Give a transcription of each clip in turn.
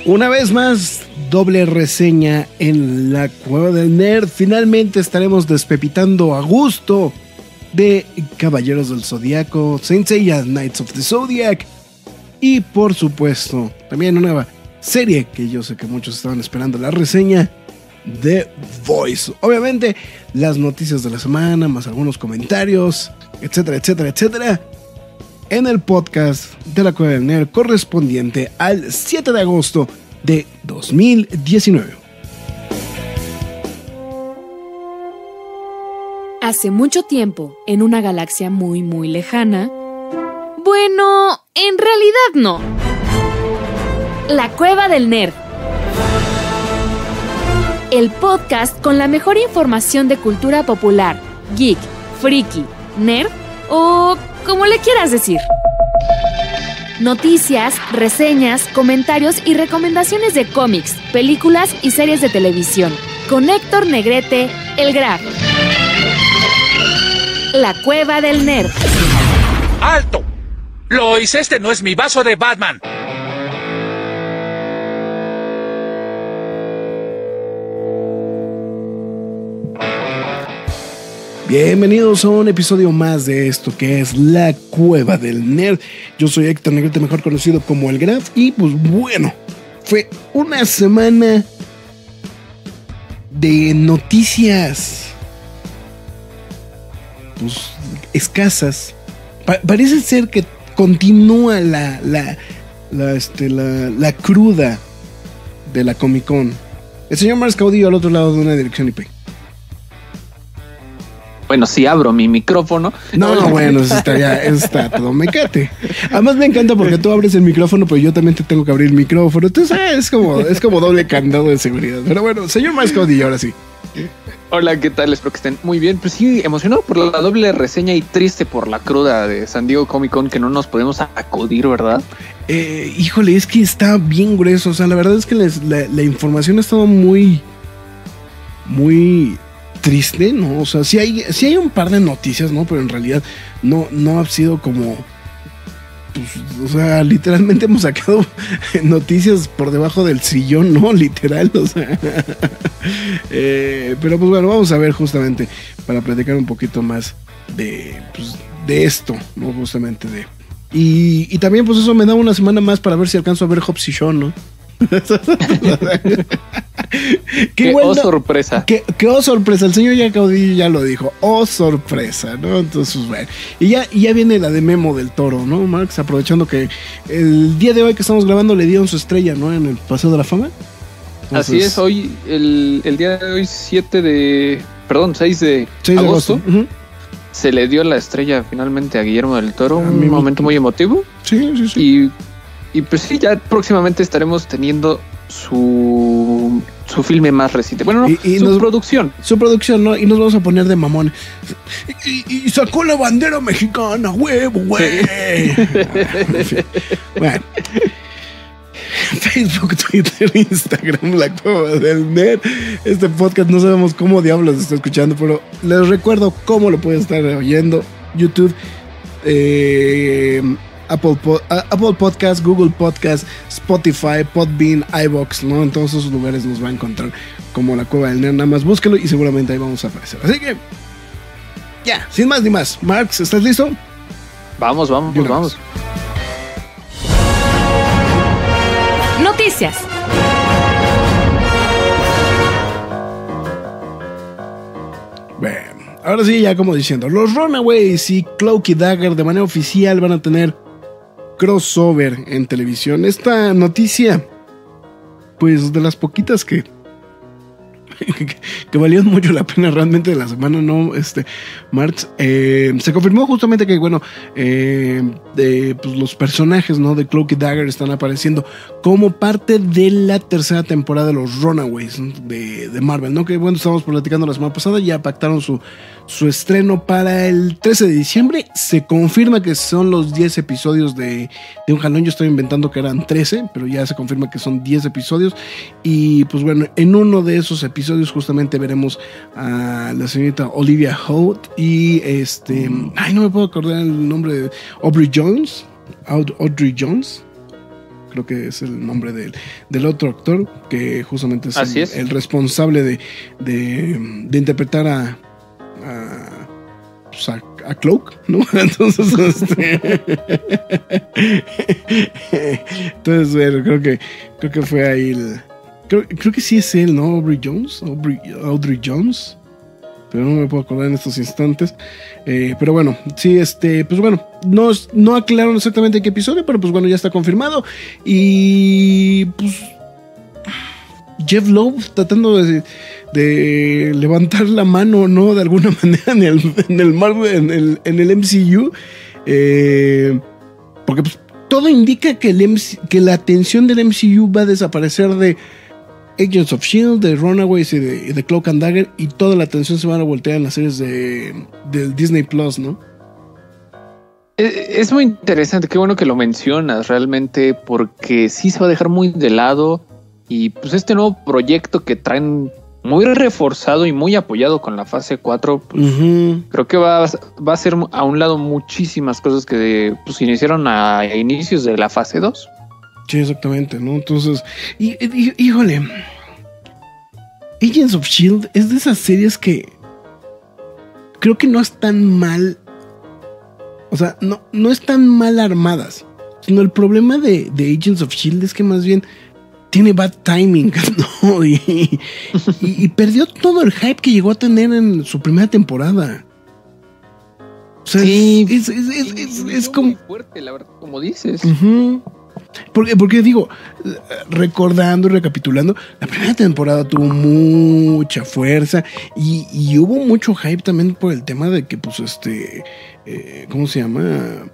Una vez más, doble reseña en la Cueva del Nerd. Finalmente estaremos despepitando a gusto de Caballeros del Zodiaco, Saint Seiya Knights of the Zodiac y por supuesto también una nueva serie que yo sé que muchos estaban esperando, la reseña de Voice. Obviamente las noticias de la semana, más algunos comentarios, etcétera, etcétera, etcétera, en el podcast de la Cueva del Nerd correspondiente al 7 de agosto de 2019. Hace mucho tiempo, en una galaxia muy muy lejana, bueno, en realidad no. La Cueva del Nerd. El podcast con la mejor información de cultura popular, geek, friki, nerd o como le quieras decir. Noticias, reseñas, comentarios y recomendaciones de cómics, películas y series de televisión. Con Héctor Negrete, el Graf. La Cueva del Nerd. ¡Alto! Lois, este no es mi vaso de Batman. Bienvenidos a un episodio más de esto que es La Cueva del Nerd. Yo soy Héctor Negrete, mejor conocido como el Graf. Y pues bueno, fue una semana de noticias pues escasas. Parece ser que continúa la cruda de la Comic Con. El señor Marx Caudillo al otro lado de una dirección IP. Bueno, si abro mi micrófono. No, bueno, eso está todo mecate. Además me encanta porque tú abres el micrófono, pero yo también te tengo que abrir el micrófono. Entonces es como doble candado de seguridad. Pero bueno, señor Marx Caudillo, ahora sí. Hola, ¿qué tal? Espero que estén muy bien. Pues sí, emocionado por la doble reseña y triste por la cruda de San Diego Comic Con que no nos podemos acudir, ¿verdad? Híjole, es que está bien grueso. O sea, la verdad es que la información ha estado muy triste, ¿no? O sea, sí hay un par de noticias, ¿no? Pero en realidad no ha sido como... Pues, o sea, literalmente hemos sacado noticias por debajo del sillón, ¿no? Literal, o sea. Pero pues bueno, vamos a ver justamente para platicar un poquito más de esto, ¿no? Justamente de... Y también pues eso me da una semana más para ver si alcanzo a ver Hobbs y Shaw, ¿no? Qué sorpresa. Qué sorpresa. El señor ya Caudillo ya lo dijo. Oh, sorpresa, ¿no? Entonces, bueno. Y ya viene la de Memo del Toro, ¿no, Marx? Aprovechando que el día de hoy que estamos grabando le dieron su estrella, ¿no? En el Paseo de la Fama. Entonces, así es, hoy, el día de hoy, 6 de agosto. Uh-huh. Se le dio la estrella finalmente a Guillermo del Toro. Un momento muy emotivo. Sí. Y pues sí, ya próximamente estaremos teniendo su filme más reciente. Bueno, no, su producción. Su producción, ¿no? Y nos vamos a poner de mamón. Y sacó la bandera mexicana, huevo, güey. Sí. Bueno. Facebook, Twitter, Instagram, La Cueva del Nerd. Este podcast no sabemos cómo diablos está escuchando, pero les recuerdo cómo lo pueden estar oyendo. YouTube, Apple Podcast, Google Podcast, Spotify, Podbean, iVoox, ¿no? En todos esos lugares nos va a encontrar como La Cueva del Nerd. Nada más búsquelo y seguramente ahí vamos a aparecer. Así que, ya, sin más ni más. Marx, ¿estás listo? Vamos. Noticias. Bueno, ahora sí, ya como diciendo, los Runaways y Cloak y Dagger de manera oficial van a tener crossover en televisión. Esta noticia, pues de las poquitas que valieron mucho la pena realmente de la semana, ¿no? Marx, se confirmó justamente que, bueno, pues los personajes, ¿no? De Cloak y Dagger están apareciendo como parte de la tercera temporada de los Runaways, ¿no? de Marvel, ¿no? Que bueno, estábamos platicando la semana pasada, ya pactaron su estreno para el 13 de diciembre. Se confirma que son los 10 episodios de un jalón. Yo estoy inventando que eran 13, pero ya se confirma que son 10 episodios. Y pues bueno, en uno de esos episodios justamente veremos a la señorita Olivia Holt y no me puedo acordar el nombre de Audrey Jones. creo que es el nombre del otro actor, que justamente es el responsable de interpretar a Cloak, ¿no? Entonces, entonces, bueno, creo que fue ahí creo que sí es él, ¿no? Audrey Jones, pero no me puedo acordar en estos instantes. Pero bueno, sí, pues bueno, no aclararon exactamente qué episodio, pero pues bueno, ya está confirmado. Y pues Jeff Loeb tratando de levantar la mano, ¿no? De alguna manera en el Marvel, en el MCU. Porque pues todo indica que la atención del MCU va a desaparecer de Agents of S.H.I.E.L.D., de Runaways y de Cloak and Dagger, y toda la atención se va a voltear en las series del Disney Plus, ¿no? Es muy interesante, qué bueno que lo mencionas realmente, porque sí se va a dejar muy de lado, y pues este nuevo proyecto que traen muy reforzado y muy apoyado con la fase 4, pues creo que va a hacer a un lado muchísimas cosas que pues iniciaron a inicios de la fase 2. Sí, exactamente, ¿no? Entonces, híjole, Agents of S.H.I.E.L.D. es de esas series que creo que no están mal, o sea, no están mal armadas, sino el problema de Agents of S.H.I.E.L.D. es que más bien tiene bad timing, ¿no? Y perdió todo el hype que llegó a tener en su primera temporada. O sea, sí, es como muy fuerte, la verdad, como dices. Porque digo, recordando y recapitulando, la primera temporada tuvo mucha fuerza y hubo mucho hype también por el tema de que, pues, ¿cómo se llama?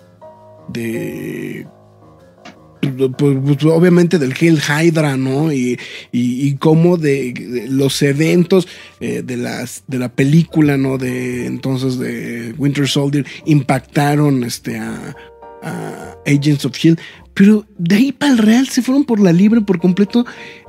Pues, obviamente del Hail Hydra, ¿no? Y cómo de los eventos de la película, ¿no? De entonces de Winter Soldier impactaron a Agents of S.H.I.E.L.D., pero de ahí para el real se fueron por la libre por completo.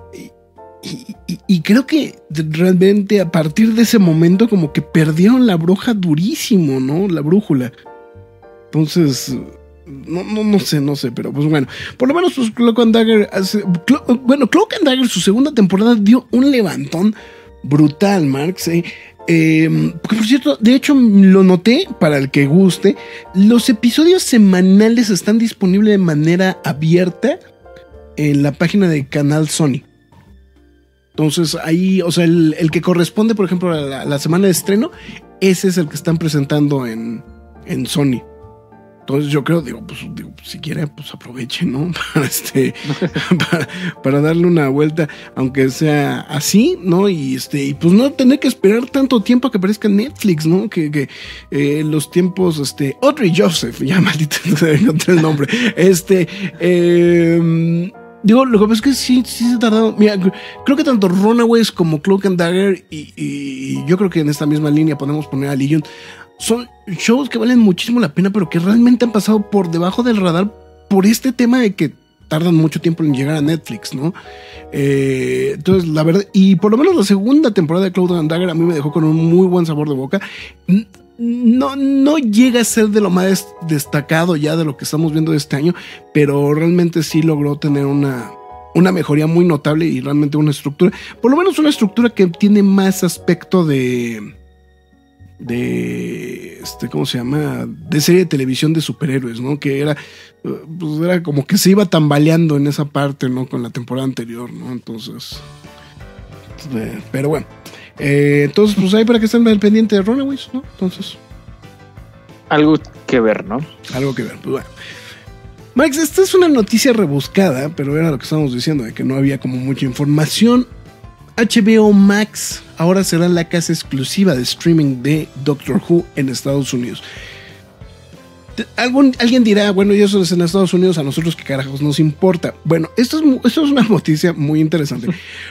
Y creo que realmente a partir de ese momento como que perdieron la bruja durísimo, ¿no? La brújula. Entonces, no sé, pero pues bueno. Por lo menos pues Cloak and Dagger Cloak and Dagger su segunda temporada dio un levantón brutal, Marx. Porque por cierto, de hecho lo noté, para el que guste, los episodios semanales están disponibles de manera abierta en la página de Canal Sony. Entonces ahí, o sea, el que corresponde, por ejemplo, a la semana de estreno, ese es el que están presentando en Sony. Entonces yo creo, digo, si quiere, pues aproveche, ¿no? Para darle una vuelta, aunque sea así, ¿no? Y pues no tener que esperar tanto tiempo a que aparezca en Netflix, ¿no? Que los tiempos, Audrey Joseph, ya maldito, encontré el nombre. Digo, lo que pasa es que sí se ha tardado. Mira, creo que tanto Runaways como Cloak and Dagger y yo creo que en esta misma línea podemos poner a Legion. Son shows que valen muchísimo la pena, pero que realmente han pasado por debajo del radar por este tema de que tardan mucho tiempo en llegar a Netflix, ¿no? Entonces, la verdad, y por lo menos la segunda temporada de Cloak and Dagger a mí me dejó con un muy buen sabor de boca. No llega a ser de lo más destacado ya de lo que estamos viendo de este año, pero realmente sí logró tener una mejoría muy notable y realmente una estructura, por lo menos una estructura que tiene más aspecto de ¿cómo se llama? De serie de televisión de superhéroes, ¿no? Que era como que se iba tambaleando en esa parte, ¿no? Con la temporada anterior, ¿no? Entonces, pero bueno, entonces pues ahí para que estén al pendiente de Runaways, ¿no? Entonces, algo que ver, ¿no? Algo que ver, pues bueno. Max, esta es una noticia rebuscada, pero era lo que estábamos diciendo, de que no había como mucha información. HBO Max ahora será la casa exclusiva de streaming de Doctor Who en Estados Unidos. Alguien dirá, bueno, y eso es en Estados Unidos, a nosotros qué carajos nos importa. Bueno, esto es una noticia muy interesante,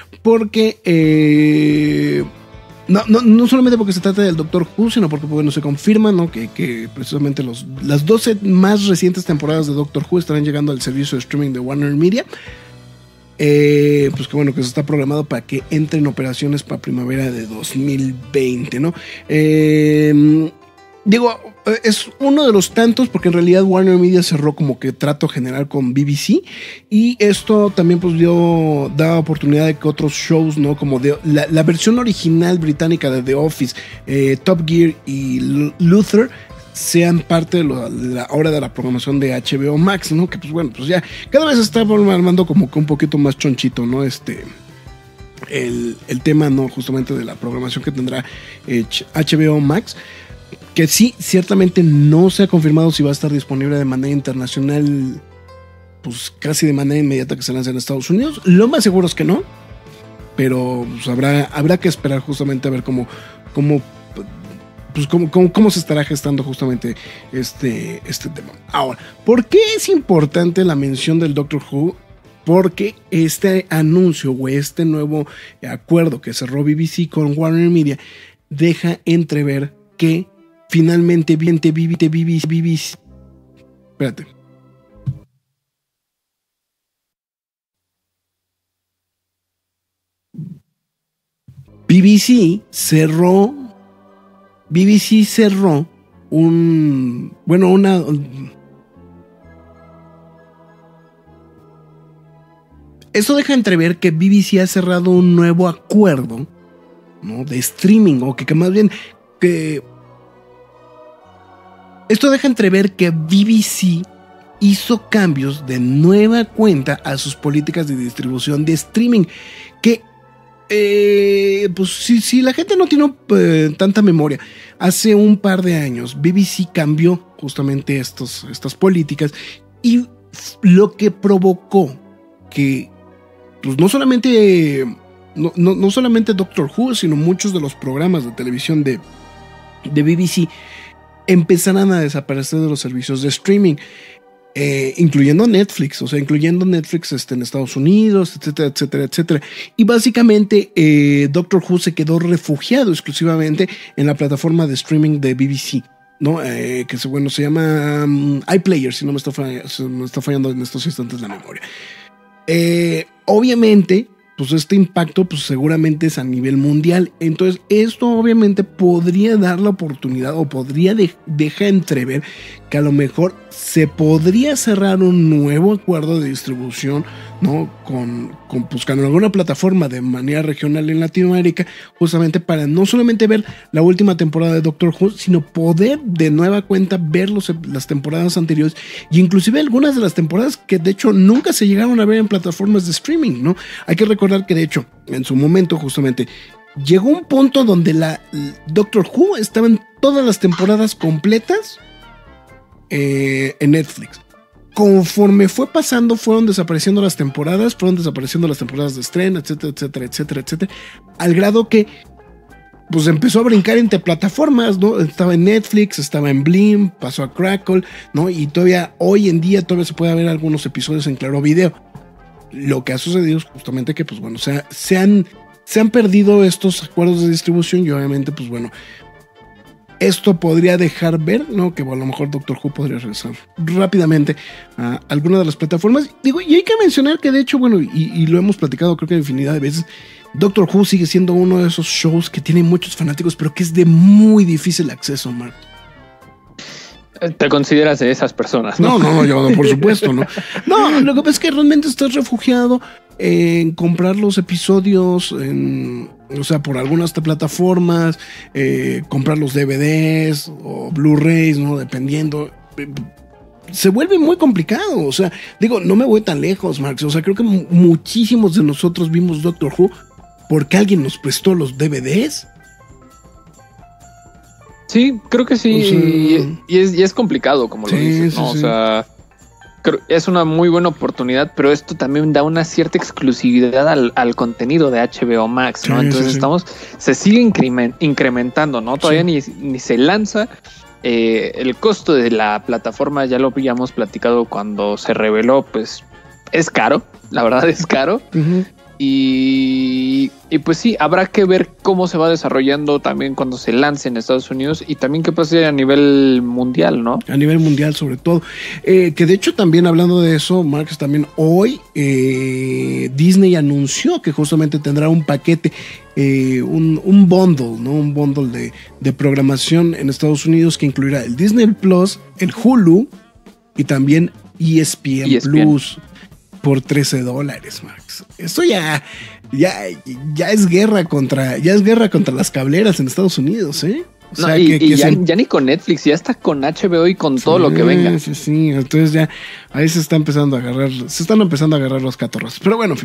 porque no solamente porque se trata del Doctor Who, sino porque bueno, se confirma, ¿no? que precisamente las 12 más recientes temporadas de Doctor Who estarán llegando al servicio de streaming de Warner Media. Pues que bueno, que se está programado para que entre en operaciones para primavera de 2020, ¿no? Digo, es uno de los tantos porque en realidad Warner Media cerró como que trato general con BBC y esto también pues daba oportunidad de que otros shows, ¿no? Como la versión original británica de The Office, Top Gear y Luther sean parte de la hora de la programación de HBO Max, ¿no? Que pues bueno, pues ya cada vez está armando como que un poquito más chonchito, ¿no? El tema, ¿no? Justamente de la programación que tendrá HBO Max. Que sí, ciertamente no se ha confirmado si va a estar disponible de manera internacional, pues casi de manera inmediata que se lance en Estados Unidos. Lo más seguro es que no, pero pues, habrá que esperar justamente a ver cómo se estará gestando justamente este tema. Ahora, ¿por qué es importante la mención del Doctor Who? Porque este anuncio o este nuevo acuerdo que cerró BBC con Warner Media deja entrever que finalmente BBC. Espérate. BBC cerró Esto deja entrever que BBC ha cerrado un nuevo acuerdo, ¿no? De streaming, o que más bien que esto deja entrever que BBC hizo cambios de nueva cuenta a sus políticas de distribución de streaming. Que, pues si la gente no tiene tanta memoria, hace un par de años BBC cambió justamente estas políticas y lo que provocó que, pues no solamente Doctor Who, sino muchos de los programas de televisión de BBC empezarán a desaparecer de los servicios de streaming, incluyendo Netflix, en Estados Unidos, etcétera, etcétera, etcétera. Y básicamente Doctor Who se quedó refugiado exclusivamente en la plataforma de streaming de BBC, ¿no? Que se llama iPlayer, si no me está fallando en estos instantes la memoria. Obviamente, pues este impacto pues seguramente es a nivel mundial. Entonces esto obviamente podría dar la oportunidad o podría dejar entrever que a lo mejor se podría cerrar un nuevo acuerdo de distribución, ¿no? Con alguna plataforma de manera regional en Latinoamérica, justamente para no solamente ver la última temporada de Doctor Who, sino poder de nueva cuenta ver las temporadas anteriores y inclusive algunas de las temporadas que de hecho nunca se llegaron a ver en plataformas de streaming, ¿no? Hay que recordar que de hecho en su momento justamente llegó un punto donde la Doctor Who estaba en todas las temporadas completas en Netflix. Conforme fue pasando, fueron desapareciendo las temporadas de estreno, etcétera, etcétera, etcétera, etcétera, al grado que pues empezó a brincar entre plataformas, ¿no? Estaba en Netflix, estaba en Blim, pasó a Crackle, ¿no? Y todavía hoy en día todavía se puede ver algunos episodios en Claro Video. Lo que ha sucedido es justamente que pues bueno, se han perdido estos acuerdos de distribución y obviamente pues bueno, esto podría dejar ver, ¿no? Que a lo mejor Doctor Who podría regresar rápidamente a alguna de las plataformas. Digo, y hay que mencionar que de hecho, bueno, y lo hemos platicado creo que infinidad de veces, Doctor Who sigue siendo uno de esos shows que tiene muchos fanáticos, pero que es de muy difícil acceso, Mark. Te consideras de esas personas, ¿no? No, yo por supuesto, ¿no? No, lo que pasa es que realmente estás refugiado en comprar los episodios por algunas plataformas, comprar los DVDs o Blu-rays, ¿no? Dependiendo. Se vuelve muy complicado, o sea, digo, no me voy tan lejos, Marx, o sea, creo que muchísimos de nosotros vimos Doctor Who porque alguien nos prestó los DVDs. Sí, creo que sí, o sea, y es complicado, como lo dices, ¿no? Sí. O sea, es una muy buena oportunidad, pero esto también da una cierta exclusividad al contenido de HBO Max, ¿no? Entonces se sigue incrementando, ¿no? Todavía ni se lanza. El costo de la plataforma, ya lo habíamos platicado cuando se reveló, pues es caro, la verdad es caro. Y pues sí, habrá que ver cómo se va desarrollando también cuando se lance en Estados Unidos y también qué pasa a nivel mundial, ¿no? A nivel mundial sobre todo. Que de hecho también hablando de eso, Marx, también hoy Disney anunció que justamente tendrá un paquete, un bundle, ¿no? Un bundle de programación en Estados Unidos que incluirá el Disney Plus, el Hulu y también ESPN Plus. Por $13, Max. Esto ya es guerra contra las cableras en Estados Unidos, ¿eh? O sea, ya ni con Netflix, ya está con HBO y con todo lo que venga. Sí. Entonces ya ahí se están empezando a agarrar los catorros. Pero bueno,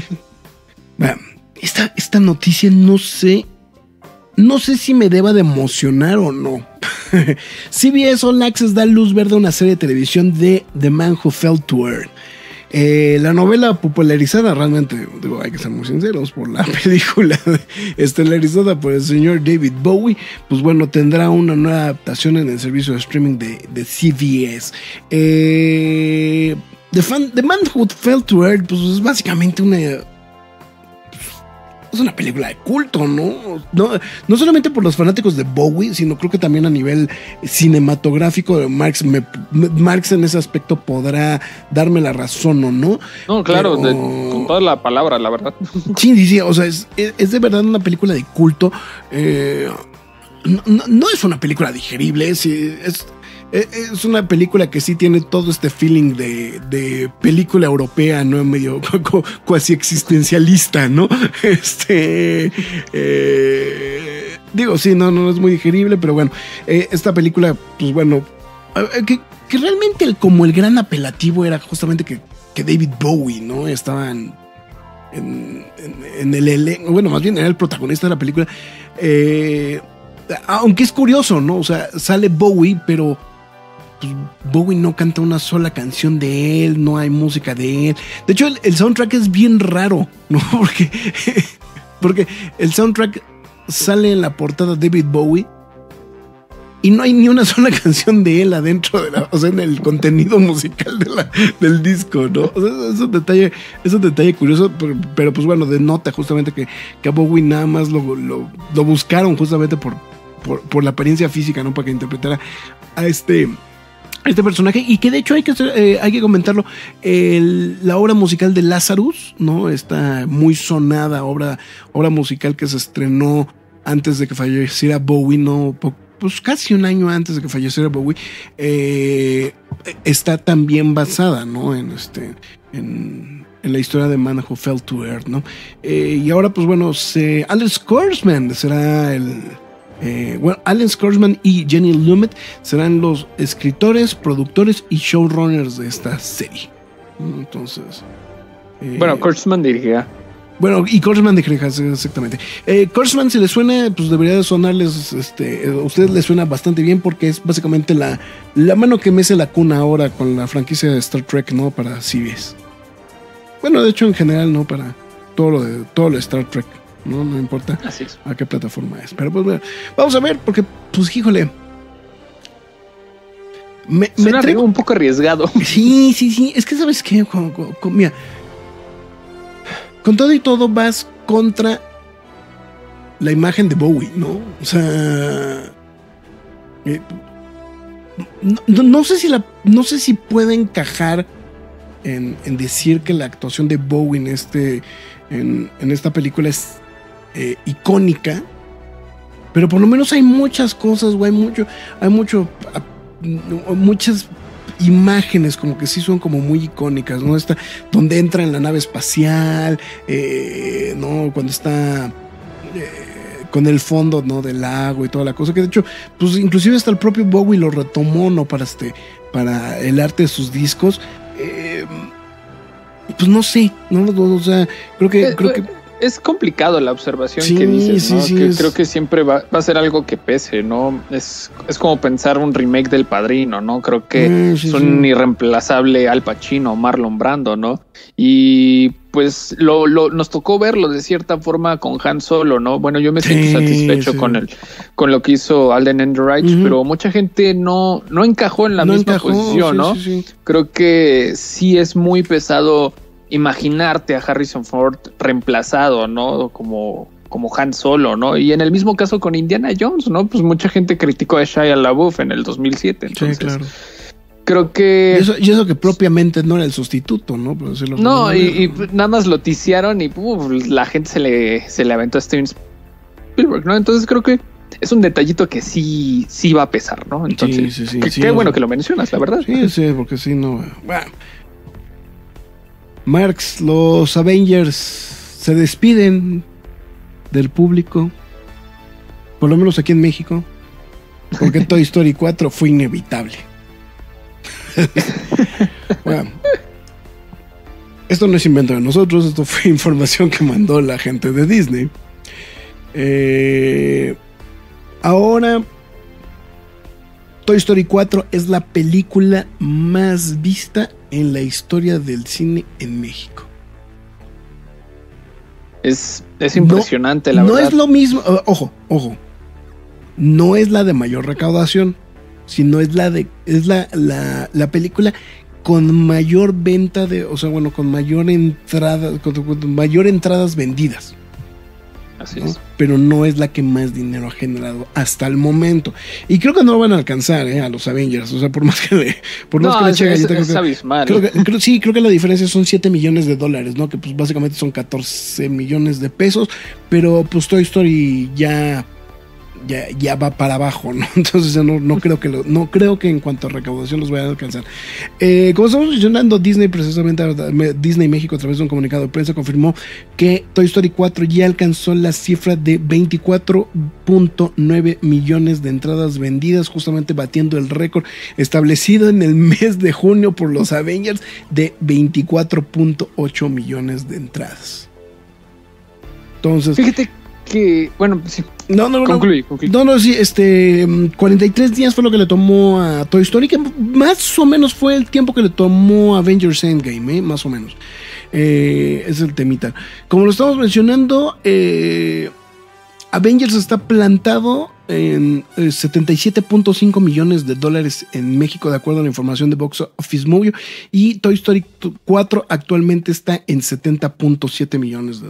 esta noticia no sé si me deba de emocionar o no. CBS All Access da luz verde a una serie de televisión de The Man Who Fell to Earth. La novela popularizada, realmente, hay que ser muy sinceros, por la película estelarizada por el señor David Bowie, pues bueno, tendrá una nueva adaptación en el servicio de streaming de CBS. The Man Who Fell to Earth, pues es básicamente es una película de culto, ¿no? No solamente por los fanáticos de Bowie, sino creo que también a nivel cinematográfico. Marx en ese aspecto podrá darme la razón o no. No, claro, con toda la palabra, la verdad. Sí, o sea, es de verdad una película de culto. No es una película digerible, es una película que sí tiene todo este feeling de película europea, ¿no? Medio cuasi existencialista, ¿no? Digo, sí, no es muy digerible, pero bueno, esta película, pues bueno, que realmente como el gran apelativo era justamente que David Bowie, ¿no? Estaba en el elenco, bueno, más bien era el protagonista de la película, aunque es curioso, ¿no? O sea, sale Bowie, pero pues, Bowie no canta una sola canción de él, no hay música de él. De hecho, el soundtrack es bien raro, ¿no? Porque el soundtrack sale en la portada David Bowie y no hay ni una sola canción de él adentro o sea, en el contenido musical del disco, ¿no? O sea, es un detalle curioso, pero pues bueno, denota justamente que a Bowie nada más lo buscaron justamente por la apariencia física, ¿no? Para que interpretara a este personaje, y que de hecho hay que comentarlo, la obra musical de Lazarus, ¿no? Esta muy sonada obra musical que se estrenó antes de que falleciera Bowie, ¿no? Pues casi un año antes de que falleciera Bowie, está también basada, ¿no? En la historia de Man Who Fell to Earth, ¿no? Y ahora, pues bueno, Alan Scoresman será Alan Scoresman y Jenny Lumet serán los escritores, productores y showrunners de esta serie. Entonces, bueno, Kurtzman dirigirá. Bueno, y Kurtzman dirigirá, exactamente. Kurtzman, si les suena, pues debería de sonarles, a ustedes les suena bastante bien, porque es básicamente la mano que mece la cuna ahora con la franquicia de Star Trek, ¿no? Para CBS. Bueno, de hecho, en general, ¿no? Para todo lo de Star Trek. No importa a qué plataforma es. Pero pues bueno, vamos a ver, porque pues híjole, me traigo un poco arriesgado. Sí, es que sabes qué, mira, con todo y todo vas contra la imagen de Bowie, ¿no? O sea, no sé si puede encajar en decir que la actuación de Bowie en esta película es icónica, pero por lo menos hay muchas cosas, güey, muchas imágenes como que sí son como muy icónicas, ¿no? Donde entra en la nave espacial, ¿no? Cuando está con el fondo, ¿no? Del lago y toda la cosa, que de hecho, pues inclusive hasta el propio Bowie lo retomó, ¿no? Para el arte de sus discos. Pues no sé, ¿no? O sea, creo que es complicado la observación que dices, ¿no? Sí, creo que siempre va a ser algo que pese, ¿no? Es como pensar un remake del Padrino, ¿no? Creo que son irreemplazable Al Pacino, Marlon Brando, ¿no? Y pues nos tocó verlo de cierta forma con Han Solo, ¿no? Bueno, yo me siento satisfecho con lo que hizo Alden Ehrenreich, pero mucha gente no encajó en la misma posición, ¿no? Sí. Creo que sí es muy pesado imaginarte a Harrison Ford reemplazado, ¿no? Como Han Solo, ¿no? Y en el mismo caso con Indiana Jones, ¿no? Pues mucha gente criticó a Shia LaBeouf en el 2007. Entonces, sí, claro. Creo que... Y eso que propiamente no era el sustituto, ¿no? Pero no, y nada más lo ticiaron y la gente se le aventó a Steven Spielberg, ¿no? Entonces creo que es un detallito que sí va a pesar, ¿no? Entonces, sí, qué bueno que lo mencionas, la verdad. Sí, porque sí, no... Bueno. Marx, los Avengers se despiden del público, por lo menos aquí en México, porque Toy Story 4 fue inevitable. Bueno, esto no es invento de nosotros, esto fue información que mandó la gente de Disney. Ahora Toy Story 4 es la película más vista en la historia del cine en México. Es impresionante, la verdad. No es lo mismo, ojo, no es la de mayor recaudación, sino es la película con mayor venta con mayor entrada, con mayor entradas vendidas. Así ¿no? es. Pero no es la que más dinero ha generado hasta el momento. Y creo que no lo van a alcanzar a los Avengers. O sea, por más que le eche galleta. Es abismal. Creo que la diferencia son $7 millones, ¿no? Que pues básicamente son 14 millones de pesos. Pero pues Toy Story ya va para abajo, ¿no? Entonces yo no creo que en cuanto a recaudación los vayan a alcanzar. Como estamos mencionando, Disney México, a través de un comunicado de prensa, confirmó que Toy Story 4 ya alcanzó la cifra de 24.9 millones de entradas vendidas, justamente batiendo el récord establecido en el mes de junio por los Avengers de 24.8 millones de entradas. Entonces, fíjate que, bueno, sí. Concluye. No, sí, 43 días fue lo que le tomó a Toy Story, que más o menos fue el tiempo que le tomó a Avengers Endgame, más o menos. Es el temita. Como lo estamos mencionando, Avengers está plantado en $77.5 millones en México, de acuerdo a la información de Box Office Movie, y Toy Story 4 actualmente está en $70.7 millones.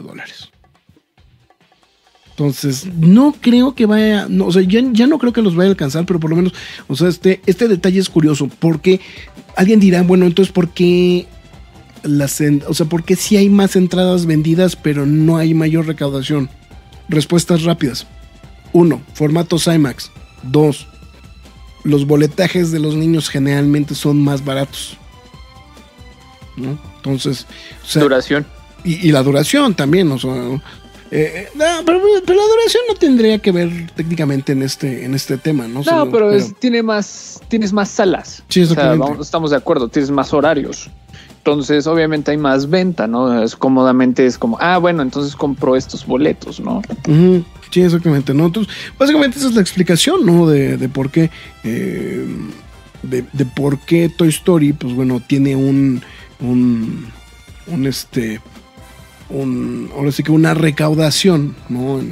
Entonces, no creo que vaya, ya no creo que los vaya a alcanzar, pero por lo menos, este detalle es curioso, porque alguien dirá, bueno, entonces, ¿por qué ¿por qué sí hay más entradas vendidas, pero no hay mayor recaudación? Respuestas rápidas. 1, formatos IMAX. 2, los boletajes de los niños generalmente son más baratos, ¿no? Entonces, duración. Y la duración también, pero la duración no tendría que ver técnicamente en este tema, ¿no? Tienes más salas. Sí, estamos de acuerdo, tienes más horarios. Entonces, obviamente hay más venta, ¿no? Cómodamente es como, bueno, entonces compro estos boletos, ¿no? Uh-huh. Sí, exactamente, ¿no? Entonces, básicamente esa es la explicación, ¿no? De por qué de por qué Toy Story, pues bueno, tiene ahora sí que una recaudación, ¿no?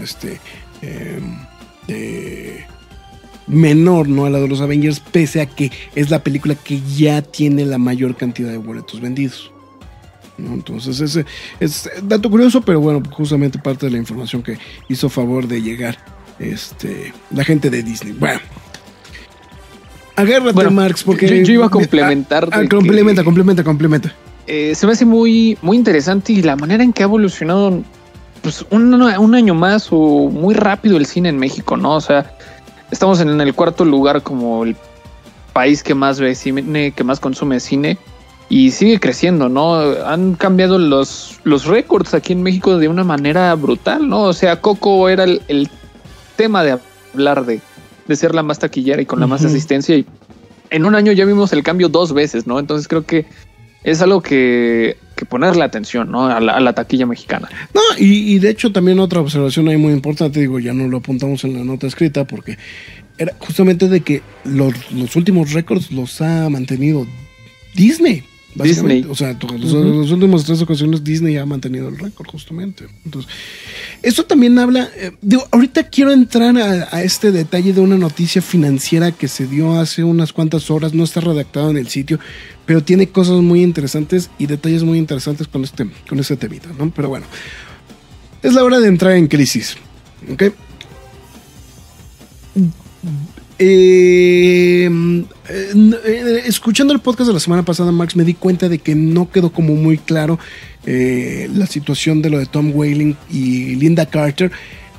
Menor, ¿no? A la de los Avengers, pese a que es la película que ya tiene la mayor cantidad de boletos vendidos, ¿no? Entonces ese es dato curioso, pero bueno, justamente parte de la información que hizo favor de llegar la gente de Disney. Bueno, agárrate, Marx, porque yo iba a complementar. Complementa. Se me hace muy, muy interesante, y la manera en que ha evolucionado, pues un año más o muy rápido el cine en México, ¿no? O sea, estamos en el 4º lugar como el país que más ve cine, que más consume cine, y sigue creciendo, ¿no? Han cambiado los récords aquí en México de una manera brutal, ¿no? O sea, Coco era el tema de hablar de ser la más taquillera y con la más asistencia, y en un año ya vimos el cambio 2 veces, ¿no? Entonces creo que es algo que ponerle atención, ¿no? a la taquilla mexicana. No, y de hecho también otra observación ahí muy importante, digo, ya no lo apuntamos en la nota escrita, porque era justamente de que los últimos récords los ha mantenido Disney. O sea, las últimas 3 ocasiones Disney ha mantenido el récord, justamente. Entonces, Esto también habla, ahorita quiero entrar a este detalle de una noticia financiera que se dio hace unas cuantas horas, no está redactado en el sitio, pero tiene cosas muy interesantes y detalles muy interesantes con este temita, ¿no? Pero bueno, es la hora de entrar en crisis, ¿ok? Escuchando el podcast de la semana pasada, Max, me di cuenta de que no quedó como muy claro la situación de lo de Tom Welling y Linda Carter,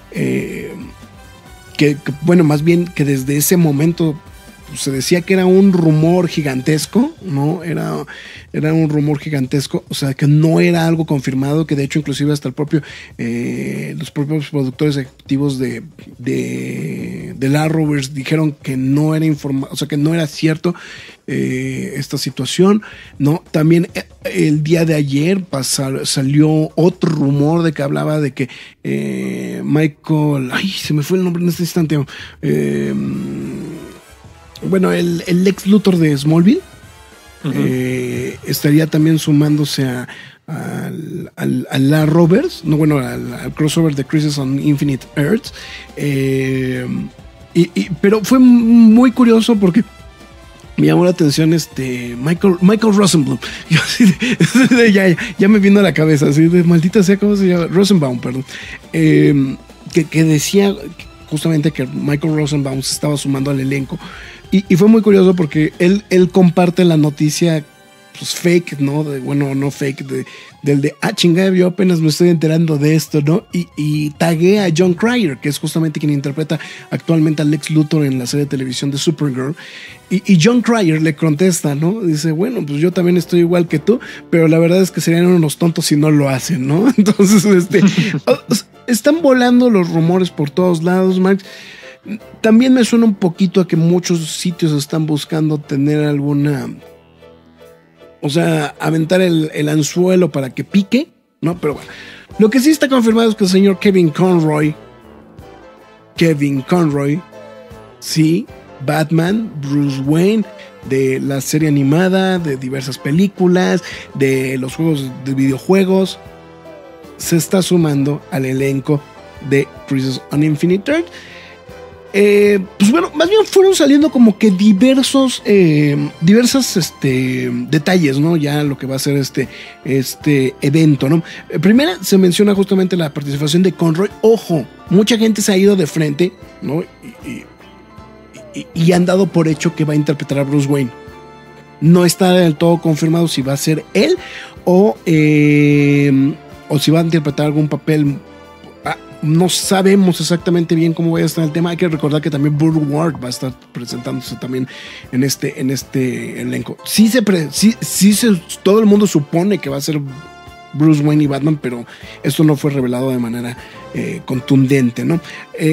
bueno, más bien que desde ese momento se decía que era un rumor gigantesco, ¿no? Era un rumor gigantesco, o sea, que no era algo confirmado, que de hecho inclusive hasta los propios productores ejecutivos de la Arrowverse dijeron que no era informado, o sea, que no era cierto esta situación, ¿no? También el día de ayer salió otro rumor de que hablaba de que Michael, se me fue el nombre en este instante, bueno, el Lex Luthor de Smallville, estaría también sumándose a la Arrowverse, no, bueno, al crossover de Crisis on Infinite Earths, pero fue muy curioso porque me llamó la atención Michael Rosenblum. Yo así ya me vino a la cabeza, así de maldita sea, ¿cómo se llama? Rosenbaum, perdón. Que decía justamente que Michael Rosenbaum se estaba sumando al elenco. Y fue muy curioso porque él comparte la noticia, pues fake, ¿no? No fake, del de, chingada, yo apenas me estoy enterando de esto, ¿no? Y taguea a John Cryer, que es justamente quien interpreta actualmente a Lex Luthor en la serie de televisión de Supergirl. Y John Cryer le contesta, ¿no? Dice, bueno, pues yo también estoy igual que tú, pero la verdad es que serían unos tontos si no lo hacen, ¿no? Entonces, están volando los rumores por todos lados, Max. También me suena un poquito a que muchos sitios están buscando tener alguna, o sea, aventar el anzuelo para que pique, ¿no? Pero bueno, lo que sí está confirmado es que el señor Kevin Conroy, sí, Batman, Bruce Wayne, de la serie animada, de diversas películas, de los juegos de videojuegos, se está sumando al elenco de Crisis on Infinite Earths. Pues bueno, más bien fueron saliendo como que diversos detalles, ¿no? Ya lo que va a ser este evento, ¿no? Primera, se menciona justamente la participación de Conroy. Ojo, mucha gente se ha ido de frente, ¿no? Y han dado por hecho que va a interpretar a Bruce Wayne. No está del todo confirmado si va a ser él o si va a interpretar algún papel. No sabemos exactamente bien cómo va a estar el tema. Hay que recordar que también Burt Ward va a estar presentándose también en este elenco. Todo el mundo supone que va a ser Bruce Wayne y Batman, pero esto no fue revelado de manera contundente, ¿no?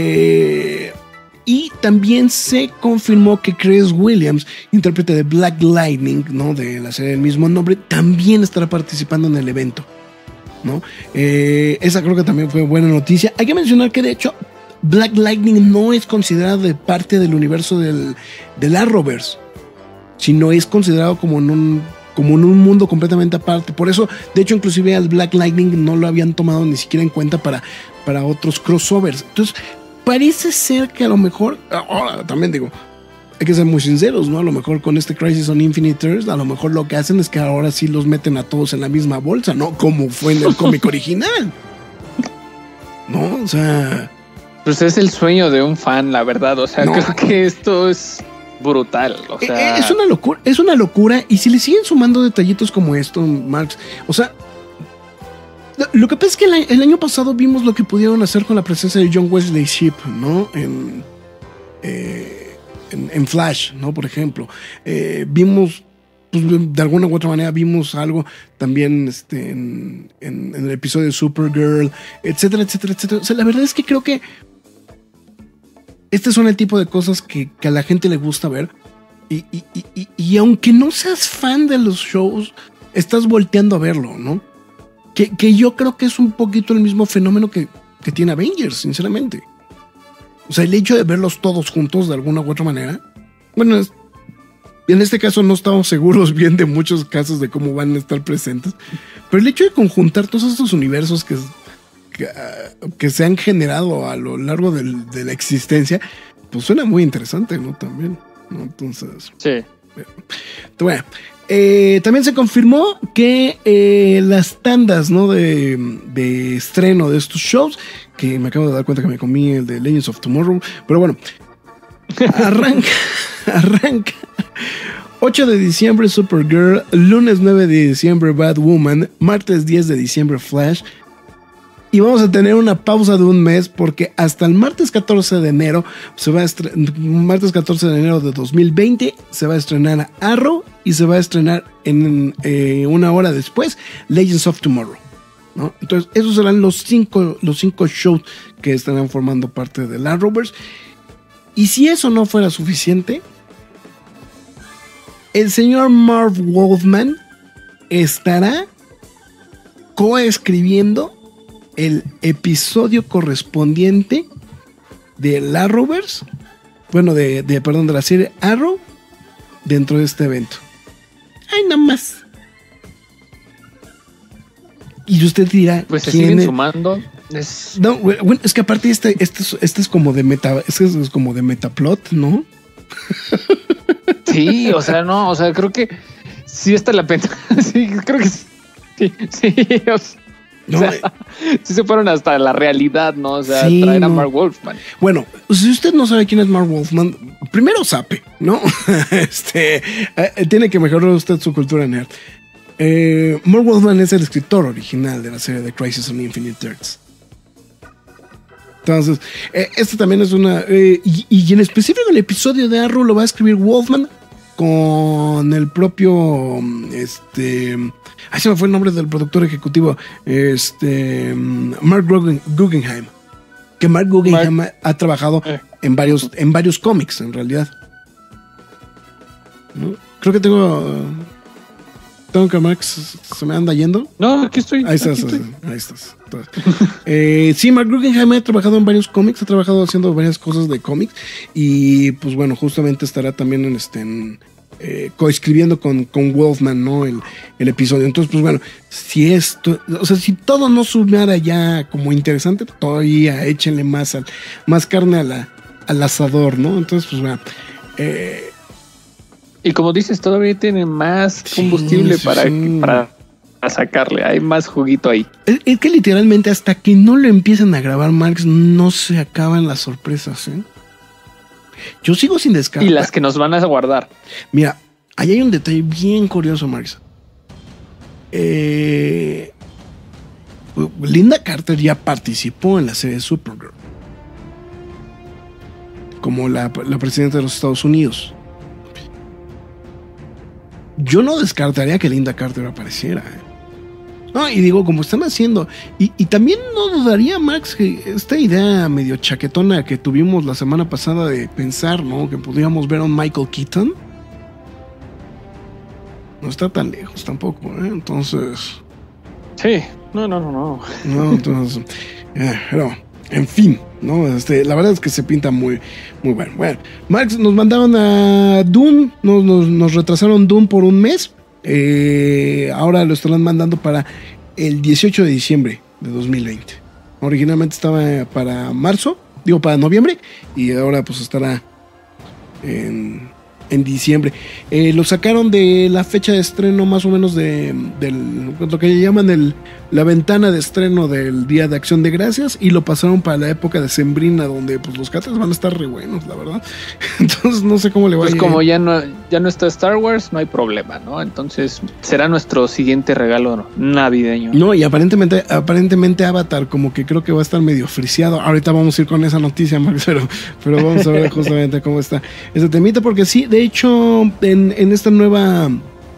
Y también se confirmó que Chris Williams, intérprete de Black Lightning, ¿no? De la serie del mismo nombre, también estará participando en el evento, ¿no? Esa creo que también fue buena noticia. Hay que mencionar que de hecho Black Lightning no es considerado de parte del universo del Arrowverse, sino es considerado como en un mundo completamente aparte. Por eso, de hecho, inclusive al Black Lightning no lo habían tomado ni siquiera en cuenta para otros crossovers. Entonces, parece ser que a lo mejor, ahora también digo, hay que ser muy sinceros, ¿no? A lo mejor con este Crisis on Infinite Earths, a lo mejor lo que hacen es que ahora sí los meten a todos en la misma bolsa, ¿no? Como fue en el cómic original, ¿no? O sea, pues es el sueño de un fan, la verdad. O sea, no, creo que esto es brutal. O sea, es una locura. Y si le siguen sumando detallitos como esto, Marx, o sea, lo que pasa es que el año pasado vimos lo que pudieron hacer con la presencia de John Wesley Shipp, ¿no? En Flash, ¿no? Por ejemplo, vimos, pues, de alguna u otra manera vimos algo también en el episodio de Supergirl, etcétera, etcétera, etcétera. O sea, la verdad es que creo que este son el tipo de cosas que a la gente le gusta ver. Y aunque no seas fan de los shows, estás volteando a verlo, ¿no? Que yo creo que es un poquito el mismo fenómeno que tiene Avengers, sinceramente. O sea, el hecho de verlos todos juntos de alguna u otra manera. Bueno, en este caso no estamos seguros bien de muchos casos de cómo van a estar presentes. Pero el hecho de conjuntar todos estos universos que que se han generado a lo largo de la existencia, pues suena muy interesante, ¿no? También, ¿no? Entonces... Sí. Bueno, también se confirmó que las tandas, ¿no? de estreno de estos shows, que me acabo de dar cuenta que me comí el de Legends of Tomorrow, pero bueno, arranca 8 de diciembre Supergirl, lunes 9 de diciembre Batwoman, martes 10 de diciembre Flash. Y vamos a tener una pausa de un mes porque hasta el martes 14 de enero martes 14 de enero de 2020 se va a estrenar Arrow y se va a estrenar en una hora después Legends of Tomorrow, ¿no? Entonces esos serán los cinco shows que estarán formando parte del Arrowverse. Y si eso no fuera suficiente, el señor Marv Wolfman estará coescribiendo el episodio correspondiente del Arrowverse, bueno, de la serie Arrow, dentro de este evento. ¡Ay, nada más! Y usted dirá, pues se siguen sumando. No, bueno, es que aparte este es como de es como de metaplot, ¿no? Sí, o sea, no, o sea, creo que sí está la pena. Sí, creo que sí, o sea, sí se fueron hasta la realidad, ¿no? O sea, sí, traer a Marv Wolfman. Bueno, si usted no sabe quién es Marv Wolfman, primero sape, ¿no? Tiene que mejorar usted su cultura nerd. Marv Wolfman es el escritor original de la serie de Crisis on Infinite Earths. Entonces, este también es una... y en específico el episodio de Arrow lo va a escribir Wolfman con el propio... Ahí se me fue el nombre del productor ejecutivo. Mark Guggenheim. Que Mark Guggenheim ha trabajado en varios cómics, en realidad. ¿No? Creo que tengo que Max se me anda yendo. No, aquí estoy. Ahí estás. Sí, Mark Guggenheim ha trabajado en varios cómics, ha trabajado haciendo varias cosas de cómics. Y pues bueno, justamente estará también coescribiendo con Wolfman, ¿no? El episodio. Entonces, pues bueno, si todo no sumara ya como interesante, todavía échenle más carne al asador, ¿no? Entonces, pues bueno. Y como dices, todavía tiene más combustible para sacarle. Hay más juguito ahí. Es que literalmente hasta que no lo empiecen a grabar, Marx, no se acaban las sorpresas, ¿eh? Yo sigo sin descartar. Y las que nos van a guardar. Mira, ahí hay un detalle bien curioso, Marx. Linda Carter ya participó en la serie Supergirl como la presidenta de los Estados Unidos. Yo no descartaría que Linda Carter apareciera, ¿eh? No, y digo, como están haciendo, y también no dudaría, Max, que esta idea medio chaquetona que tuvimos la semana pasada de pensar, ¿no? Que podríamos ver a un Michael Keaton. No está tan lejos tampoco, ¿eh? Entonces... Sí, no. No, entonces... pero, en fin, ¿no? La verdad es que se pinta muy, muy bueno. Bueno, Max, nos mandaron a Dune, nos retrasaron Dune por un mes. Ahora lo estarán mandando para el 18 de diciembre de 2020. Originalmente estaba para para noviembre, y ahora pues estará en diciembre. Lo sacaron de la fecha de estreno más o menos de lo que llaman la ventana de estreno del Día de Acción de Gracias, y lo pasaron para la época decembrina, donde pues los catas van a estar re buenos, la verdad. Entonces no sé cómo le va a ir. Pues como ya no está Star Wars, no hay problema, ¿no? Entonces será nuestro siguiente regalo navideño. No, y aparentemente Avatar como que creo que va a estar medio friseado. Ahorita vamos a ir con esa noticia, Max, pero vamos a ver justamente cómo está ese temita, porque sí, de hecho, en esta nueva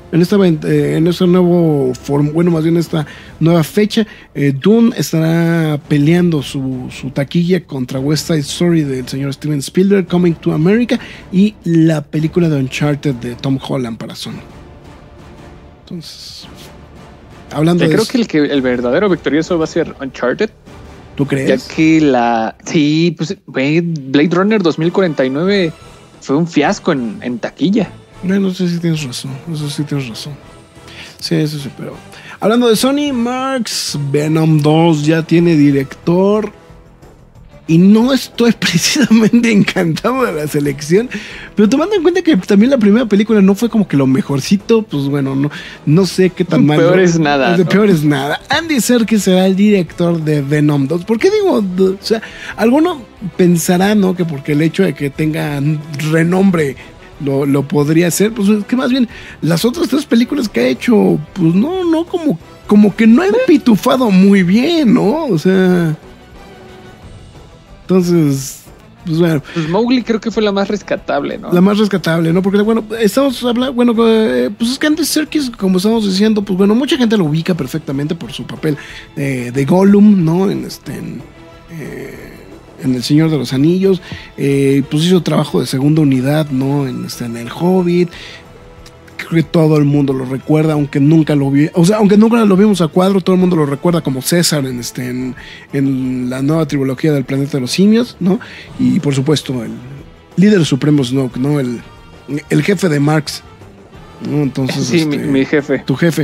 fecha, Dune estará peleando su taquilla contra West Side Story del señor Steven Spielberg, Coming to America, y la película de Uncharted de Tom Holland para Sony. Entonces, hablando de creo que el verdadero victorioso va a ser Uncharted. ¿Tú crees? Ya que sí, pues Blade Runner 2049 fue un fiasco en taquilla. Bueno, eso sí tienes razón. Sí, eso sí, pero... Hablando de Sony, Marx, Venom 2 ya tiene director. Y no estoy precisamente encantado de la selección. Pero tomando en cuenta que también la primera película no fue como que lo mejorcito, pues bueno, no sé qué tan malo. Peor es nada. ¿no? Peor es nada. Andy Serkis será el director de Venom 2. ¿Por qué digo? O sea, alguno pensará, ¿no? Que porque el hecho de que tenga renombre lo podría hacer. Pues es que más bien las otras 3 películas que ha hecho, pues no, como que no ha empitufado muy bien, ¿no? O sea... Entonces, pues bueno. Pues Mowgli creo que fue la más rescatable, ¿no? La más rescatable, ¿no? Porque, bueno, estamos hablando, bueno, pues es que Andy Serkis, como estamos diciendo, pues bueno, mucha gente lo ubica perfectamente por su papel de Gollum, ¿no? En El Señor de los Anillos, pues hizo trabajo de segunda unidad, ¿no? En El Hobbit. Creo que todo el mundo lo recuerda, aunque nunca lo vi, o sea, aunque nunca lo vimos a cuadro, todo el mundo lo recuerda como César en la nueva trilogía del Planeta de los Simios, ¿no? Y por supuesto, el líder supremo Snoke, ¿no? El jefe de Marx, ¿no? Entonces, sí, mi jefe. Tu jefe.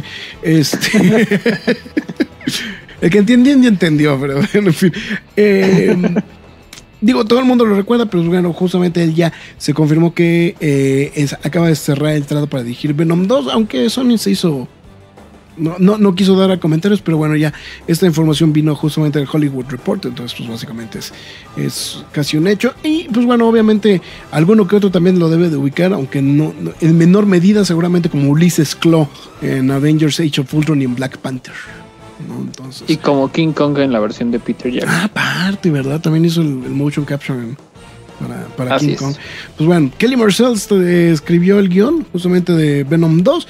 El que entendió, ya entendió, pero en fin. Digo, todo el mundo lo recuerda, pero bueno, justamente él ya se confirmó que acaba de cerrar el trato para dirigir Venom 2, aunque Sony se hizo... No quiso dar a comentarios, pero bueno, ya esta información vino justamente del Hollywood Reporter, entonces pues básicamente es casi un hecho. Y pues bueno, obviamente alguno que otro también lo debe de ubicar, aunque no en menor medida, seguramente como Ulysses Claw en Avengers Age of Ultron y en Black Panther, ¿no? Entonces, y como King Kong en la versión de Peter Jackson. Aparte, ¿verdad? También hizo el motion capture para Así King es. Kong. Pues bueno, Kelly Marcel escribió el guión justamente de Venom 2.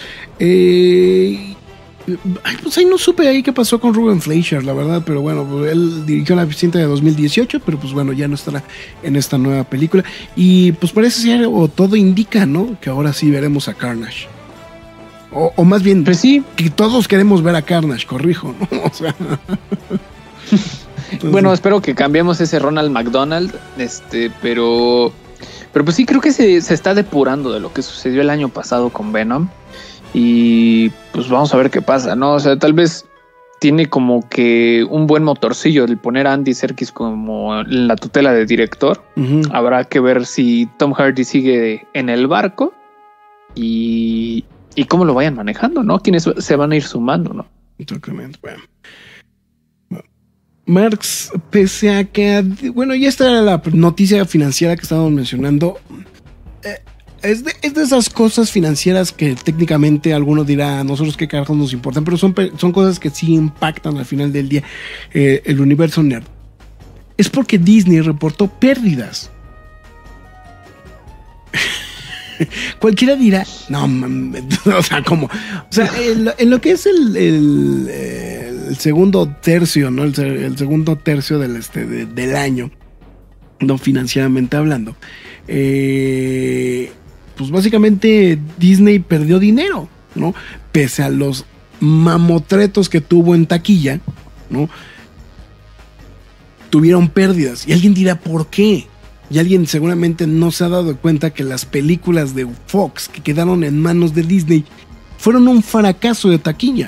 Pues ahí no supe ahí qué pasó con Ruben Fleischer, la verdad, pero bueno, pues él dirigió la cinta de 2018, pero pues bueno, ya no estará en esta nueva película. Y pues parece ser, o todo indica, ¿no? Que ahora sí veremos a Carnage. O más bien, pues sí, que todos queremos ver a Carnage, corrijo, ¿no? O sea. Entonces, bueno, espero que cambiemos ese Ronald McDonald, pero pues sí creo que se está depurando de lo que sucedió el año pasado con Venom. Y pues vamos a ver qué pasa, ¿no? O sea, tal vez tiene como que un buen motorcillo el poner a Andy Serkis como la tutela de director. uh-huh. Habrá que ver si Tom Hardy sigue en el barco y cómo lo vayan manejando, ¿no? Quiénes se van a ir sumando, ¿no? Exactamente, bueno. Marx, pese a que, bueno, ya esta era la noticia financiera que estábamos mencionando. Es de esas cosas financieras que técnicamente algunos dirán, a nosotros qué carajos nos importan, pero son cosas que sí impactan al final del día el universo nerd. Es porque Disney reportó pérdidas. Cualquiera dirá, no, o sea, ¿cómo? O sea, en lo que es el segundo tercio, ¿no? El segundo tercio del año, no financieramente hablando, pues básicamente Disney perdió dinero, ¿no? Pese a los mamotretos que tuvo en taquilla, ¿no? Tuvieron pérdidas. Y alguien dirá, ¿por qué? Y alguien seguramente no se ha dado cuenta que las películas de Fox que quedaron en manos de Disney fueron un fracaso de taquilla.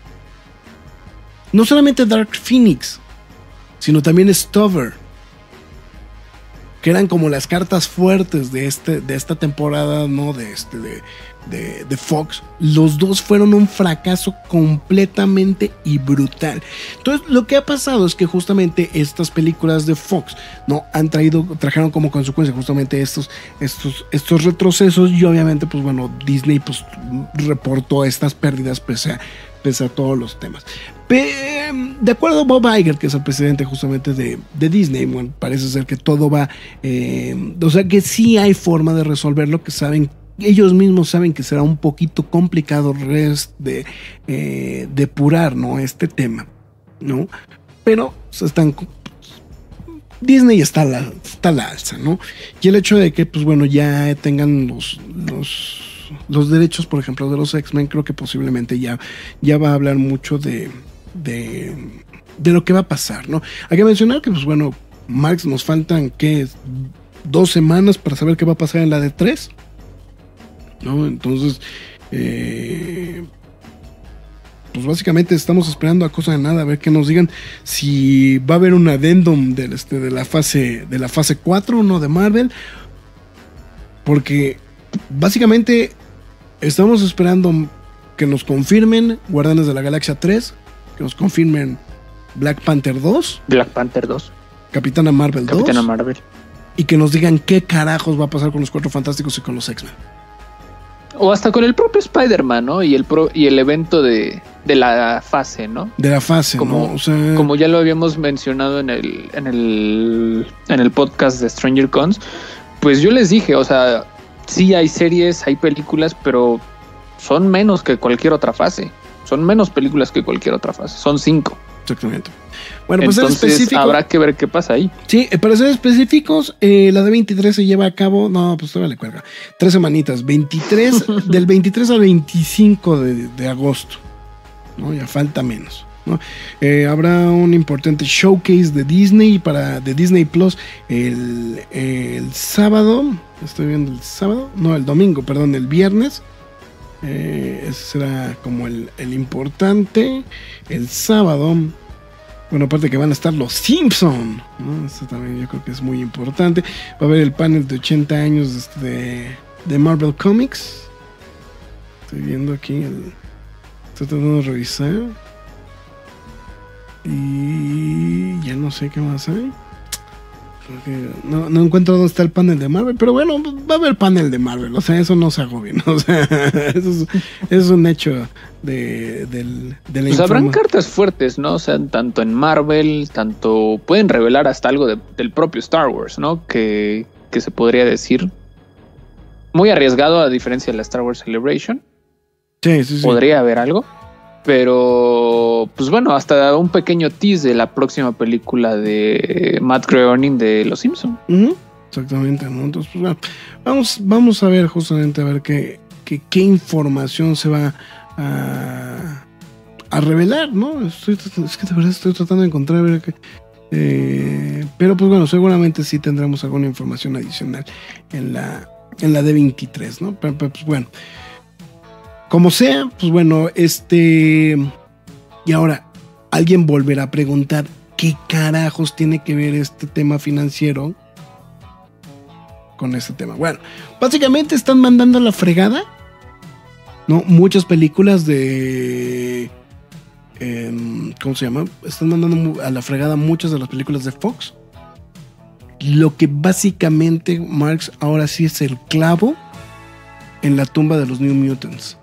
No solamente Dark Phoenix, sino también Stover, que eran como las cartas fuertes de esta temporada, ¿no? De Fox. Los dos fueron un fracaso completamente y brutal. Entonces, lo que ha pasado es que justamente estas películas de Fox, ¿no? trajeron como consecuencia justamente estos retrocesos, y obviamente, pues bueno, Disney pues reportó estas pérdidas pese a todos los temas. De acuerdo a Bob Iger, que es el presidente justamente de Disney, bueno, parece ser que todo va, o sea que sí hay forma de resolverlo, que ellos mismos saben que será un poquito complicado depurar, ¿no? Este tema, ¿no? Pero Disney está a la alza, ¿no? Y el hecho de que, pues bueno, ya tengan los derechos, por ejemplo, de los X-Men, creo que posiblemente ya va a hablar mucho de lo que va a pasar, ¿no? Hay que mencionar que, pues bueno, Marx, nos faltan, ¿qué? 2 semanas para saber qué va a pasar en la de 3, ¿no? Entonces, pues básicamente estamos esperando a cosa de nada, a ver que nos digan si va a haber un addendum de la fase 4, ¿no? De Marvel. Porque básicamente estamos esperando que nos confirmen Guardianes de la Galaxia 3, que nos confirmen Black Panther 2, Capitana Marvel 2, y que nos digan qué carajos va a pasar con los Cuatro Fantásticos y con los X-Men. O hasta con el propio Spider-Man, ¿no? Y el evento de la fase, ¿no? De la fase, como, ¿no? O sea, como ya lo habíamos mencionado en el podcast de Stranger Cons, pues yo les dije, o sea, sí hay series, hay películas, pero son menos que cualquier otra fase. Son menos películas que cualquier otra fase. Son 5. Exactamente. Bueno, pues entonces habrá que ver qué pasa ahí. Sí, para ser específicos, la de 23 se lleva a cabo, no, pues todavía le cuelga, 3 semanitas, 23, del 23 al 25 de agosto, ¿no? Ya falta menos, ¿no? Habrá un importante showcase de Disney de Disney Plus el sábado, estoy viendo el sábado, no, el domingo, perdón, el viernes. Ese será como el importante. El sábado, bueno, aparte que van a estar los Simpson, ¿no? Eso también yo creo que es muy importante. Va a haber el panel de 80 años de Marvel Comics. Estoy viendo aquí estoy tratando de revisar y ya no sé qué más hay. No encuentro dónde está el panel de Marvel, pero bueno, va a haber panel de Marvel, o sea, eso no se agobien, o sea, eso es un hecho de la pues habrán cartas fuertes, ¿no? O sea, tanto en Marvel, tanto pueden revelar hasta algo del propio Star Wars, ¿no? Que se podría decir muy arriesgado a diferencia de la Star Wars Celebration. Sí. Podría haber algo. Pero, pues bueno, hasta un pequeño tease de la próxima película de Matt Groening de Los Simpson. Exactamente, ¿no? Entonces, pues bueno, vamos a ver justamente a ver qué información se va a revelar, ¿no? Es que de verdad estoy tratando de encontrar a ver pero pues bueno, seguramente sí tendremos alguna información adicional en la D23, ¿no? Pero pues bueno. Como sea, pues bueno, y ahora alguien volverá a preguntar qué carajos tiene que ver este tema financiero con este tema. Bueno, básicamente están mandando a la fregada, ¿no? Muchas películas de ¿cómo se llama? Están mandando a la fregada muchas de las películas de Fox. Lo que básicamente, Marx, ahora sí es el clavo en la tumba de los New Mutants.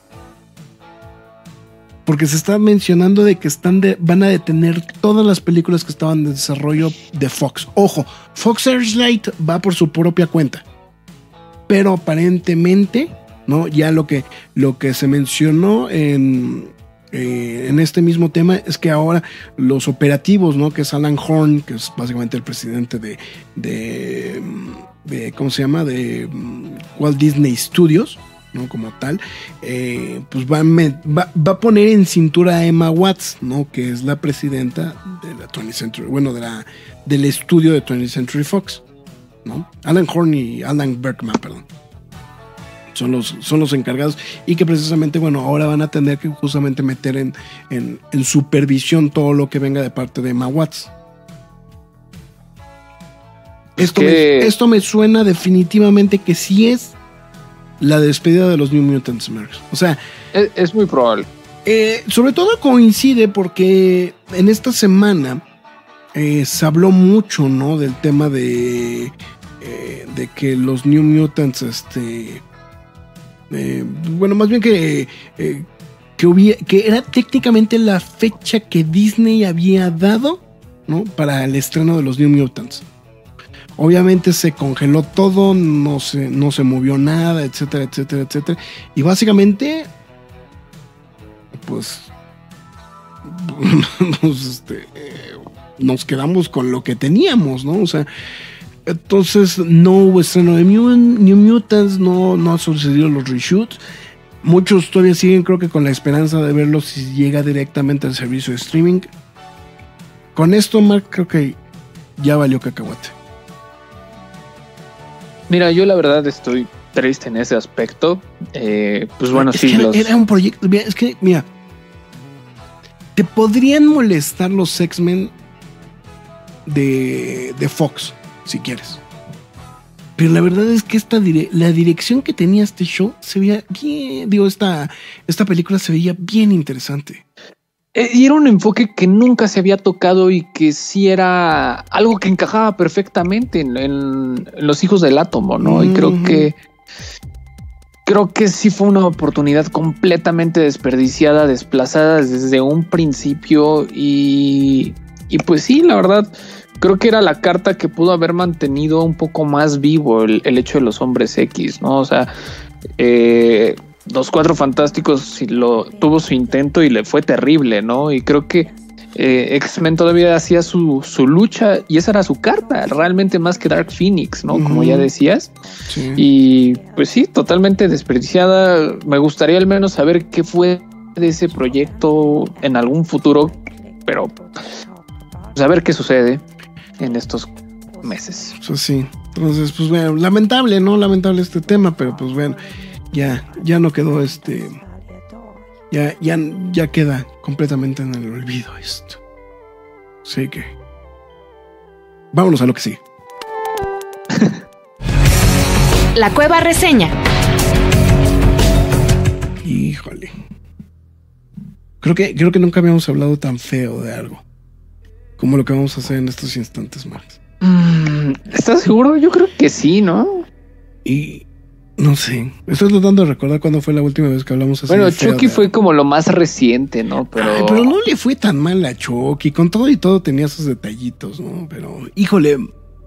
Porque se está mencionando de que van a detener todas las películas que estaban en desarrollo de Fox. Ojo, Fox Searchlight va por su propia cuenta. Pero aparentemente, ¿no? Ya lo que se mencionó en este mismo tema es que ahora los operativos, ¿no? Que es Alan Horn, que es básicamente el presidente de ¿cómo se llama? De Walt Disney Studios, ¿no? Como tal, pues va a poner en cintura a Emma Watts, ¿no? Que es la presidenta de la 20th Century, bueno, del estudio de 20th Century Fox, ¿no? Alan Horn y Alan Bergman, perdón. Son los encargados y que precisamente, bueno, ahora van a tener que justamente meter en supervisión todo lo que venga de parte de Emma Watts. Esto me suena definitivamente que sí es la despedida de los New Mutants, Marx. O sea, es muy probable. Sobre todo coincide porque en esta semana se habló mucho, ¿no? Del tema de que los New Mutants, bueno, más bien que era técnicamente la fecha que Disney había dado, ¿no? Para el estreno de los New Mutants. Obviamente se congeló todo, no se movió nada, etcétera, etcétera, etcétera. Y básicamente, pues, nos quedamos con lo que teníamos, ¿no? O sea, entonces no hubo estreno de New Mutants, no ha sucedido los reshoots. Muchos todavía siguen, creo que con la esperanza de verlo si llega directamente al servicio de streaming. Con esto, Mark, creo que ya valió cacahuate. Mira, yo la verdad estoy triste en ese aspecto. Pues bueno, es sí. Que era un proyecto. Es que, mira, te podrían molestar los X-Men de Fox, si quieres. Pero la verdad es que la dirección que tenía este show se veía bien, esta película se veía bien interesante. Y era un enfoque que nunca se había tocado y que sí era algo que encajaba perfectamente en Los Hijos del Átomo, ¿no? Y creo que sí fue una oportunidad completamente desperdiciada, desplazada desde un principio y pues sí, la verdad, creo que era la carta que pudo haber mantenido un poco más vivo el hecho de los Hombres X, ¿no? O sea, los Cuatro Fantásticos tuvo su intento y le fue terrible, ¿no? Y creo que X-Men todavía hacía su lucha y esa era su carta, realmente más que Dark Phoenix, ¿no? Como ya decías. Sí. Y pues sí, totalmente desperdiciada. Me gustaría al menos saber qué fue de ese proyecto en algún futuro, pero pues, a ver qué sucede en estos meses. Pues sí. Entonces, pues bueno, lamentable, ¿no? Lamentable este tema, pero pues bueno, ya no quedó ya queda completamente en el olvido esto. Así que vámonos a lo que sigue. La Cueva Reseña. Híjole. Creo que nunca habíamos hablado tan feo de algo como lo que vamos a hacer en estos instantes, Max. ¿Estás seguro? Yo creo que sí, ¿no? Y no sé, estoy tratando de recordar cuándo fue la última vez que hablamos así. Bueno, Chucky fue como lo más reciente, ¿no? Pero no le fue tan mal a Chucky, con todo y todo tenía sus detallitos, ¿no? Pero, híjole,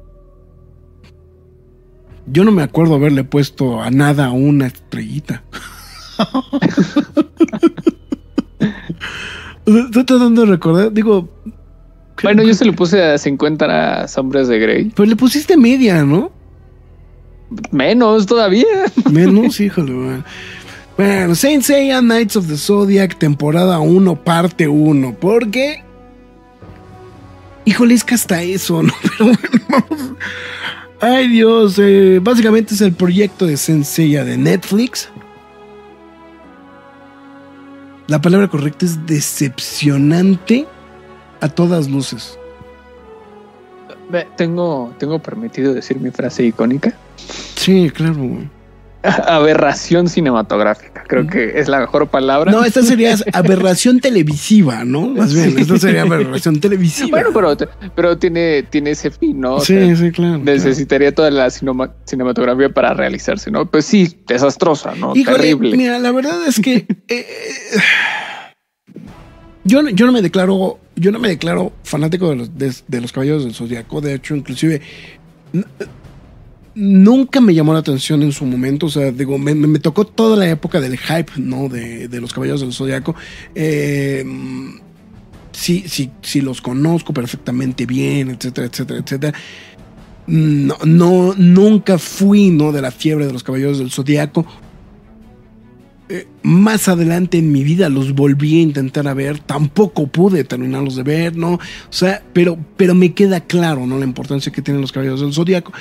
yo no me acuerdo haberle puesto a nada una estrellita. Estoy tratando de recordar, digo... Bueno, yo se lo puse a 50 sombras de Grey. Pero le pusiste media, ¿no? Menos todavía. Menos, híjole, man. Bueno, Saint Seiya Knights of the Zodiac, temporada 1, parte 1. Porque... Híjole, es que hasta eso, ¿no? Pero bueno, vamos. Ay, Dios. Básicamente es el proyecto de Saint Seiya de Netflix. La palabra correcta es decepcionante a todas luces. ¿Tengo permitido decir mi frase icónica? Sí, claro. Aberración cinematográfica, creo que es la mejor palabra. No, esta sería aberración televisiva, ¿no? Más bien, esta sería aberración televisiva. Bueno, pero tiene ese fin, ¿no? Sí, o sea, sí, claro. Necesitaría toda la cinematografía para realizarse, ¿no? Pues sí, desastrosa, ¿no? Híjole, terrible. Mira, la verdad es que yo no me declaro fanático de los Caballeros del Zodiaco. De hecho, inclusive nunca me llamó la atención en su momento. O sea, digo, me tocó toda la época del hype, ¿no? De los Caballeros del Zodiaco. Sí, los conozco perfectamente bien, etcétera, etcétera, etcétera. No, nunca fui, ¿no? De la fiebre de los Caballeros del Zodiaco. Más adelante en mi vida los volví a intentar a ver, tampoco pude terminarlos de ver, ¿no? O sea, pero me queda claro, ¿no? La importancia que tienen los Caballeros del Zodiaco.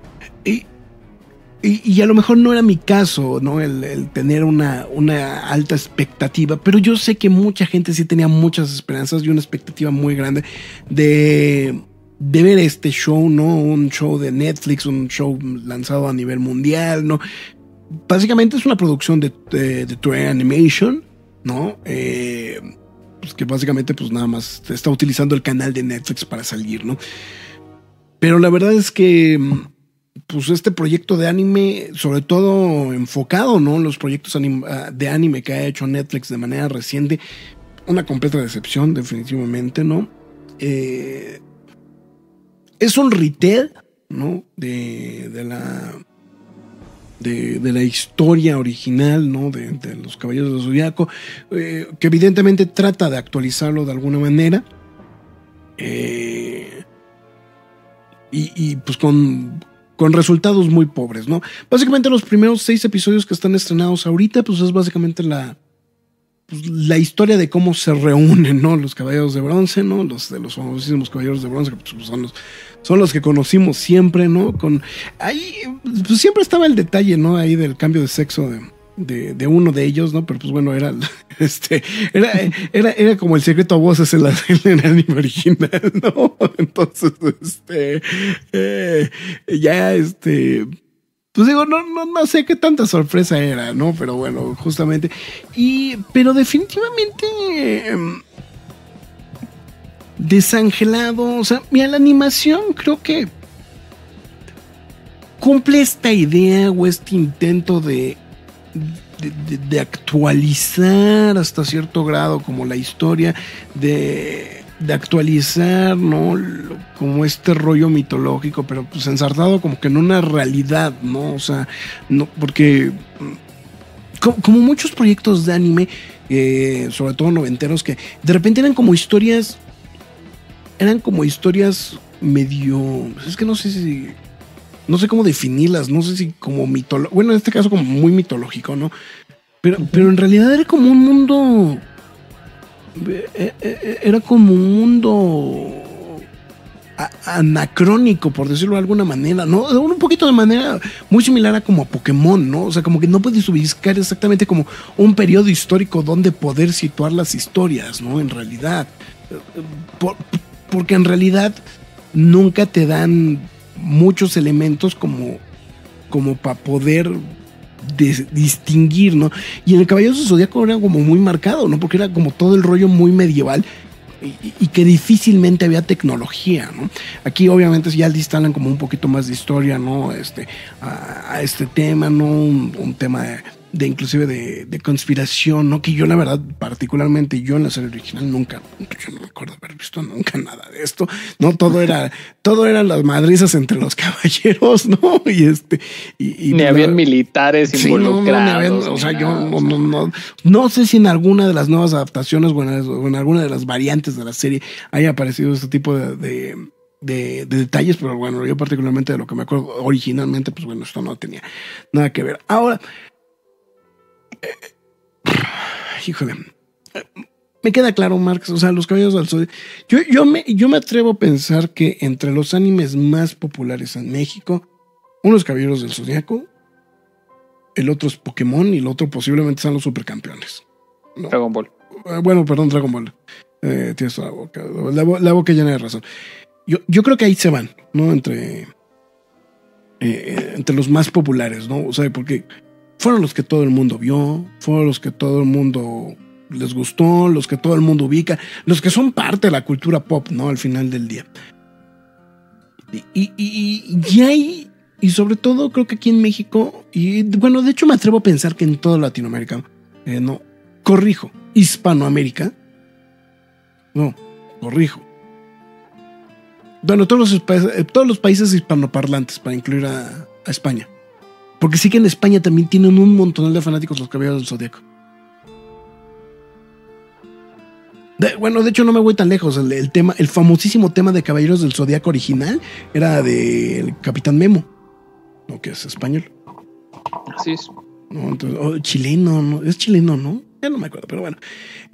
Y a lo mejor no era mi caso, ¿no? El tener una alta expectativa, pero yo sé que mucha gente sí tenía muchas esperanzas y una expectativa muy grande de ver este show, ¿no? Un show de Netflix, un show lanzado a nivel mundial, ¿no? Básicamente es una producción de Toei Animation, ¿no? Pues que básicamente pues nada más está utilizando el canal de Netflix para salir, ¿no? Pero la verdad es que pues este proyecto de anime, sobre todo enfocado, ¿no? Los proyectos de anime que ha hecho Netflix de manera reciente, una completa decepción, definitivamente, ¿no? Es un retell, ¿no? De la historia original, ¿no? De los Caballeros del Zodiaco, que evidentemente trata de actualizarlo de alguna manera. Y pues con resultados muy pobres, ¿no? Básicamente los primeros 6 episodios que están estrenados ahorita, pues es básicamente la historia de cómo se reúnen, ¿no? Los Caballeros de Bronce, ¿no? Los famosísimos Caballeros de Bronce, que pues son los que conocimos siempre, ¿no? Ahí pues siempre estaba el detalle, ¿no? Ahí del cambio de sexo de uno de ellos, ¿no? Pero pues bueno, era como el secreto a voces en el anime original, ¿no? Entonces, pues digo, no sé qué tanta sorpresa era, ¿no? Pero bueno, justamente. Pero definitivamente desangelado. O sea, mira, la animación creo que cumple esta idea o este intento de actualizar hasta cierto grado como la historia, de actualizar, ¿no? Como este rollo mitológico, pero pues ensartado como que en una realidad, ¿no? O sea, no, porque como muchos proyectos de anime, sobre todo noventeros, que de repente eran como historias medio, es que no sé cómo definirlas, no sé si como mitológico, bueno, en este caso como muy mitológico, ¿no? Pero en realidad era como un mundo anacrónico, por decirlo de alguna manera, ¿no? Un poquito de manera muy similar a como a Pokémon, ¿no? O sea, como que no puedes ubicar exactamente como un periodo histórico donde poder situar las historias, ¿no? En realidad. Porque en realidad nunca te dan muchos elementos como para poder distinguir, ¿no? Y en el Caballero del Zodíaco era como muy marcado, ¿no? Porque era como todo el rollo muy medieval y que difícilmente había tecnología, ¿no? Aquí obviamente ya le instalan como un poquito más de historia, ¿no? A este tema, ¿no? Un tema de inclusive de conspiración, ¿no? Que yo la verdad, particularmente yo en la serie original yo no me acuerdo haber visto nunca nada de esto, ¿no? Todo eran las madrizas entre los caballeros, ¿no? Y ni habían militares involucrados. O sea, yo no sé si en alguna de las nuevas adaptaciones o en alguna de las variantes de la serie haya aparecido este tipo de detalles, pero bueno, yo particularmente de lo que me acuerdo originalmente, pues bueno, esto no tenía nada que ver. Ahora, híjole, me queda claro, Marx, o sea, los Caballeros del Zodiaco. Yo me atrevo a pensar que entre los animes más populares en México, uno es Caballeros del Zodiaco, el otro es Pokémon y el otro posiblemente sean los Supercampeones, ¿no? Dragon Ball. Bueno, perdón, Dragon Ball. Tienes toda la boca llena de razón. Yo creo que ahí se van, ¿no? Entre los más populares, ¿no? O sea, porque fueron los que todo el mundo vio, fueron los que todo el mundo les gustó, los que todo el mundo ubica, los que son parte de la cultura pop, ¿no? Al final del día. Y sobre todo creo que aquí en México, y bueno, de hecho me atrevo a pensar que en toda Latinoamérica, no, corrijo, Hispanoamérica, no, corrijo. Bueno, todos los países hispanoparlantes, para incluir a España. Porque sí que en España también tienen un montón de fanáticos los Caballeros del Zodíaco. De hecho no me voy tan lejos. El famosísimo tema de Caballeros del Zodíaco original era del Capitán Memo, ¿no? Que es español. Así es. No, entonces, chileno, ¿no? Es chileno, ¿no? Ya no me acuerdo, pero bueno.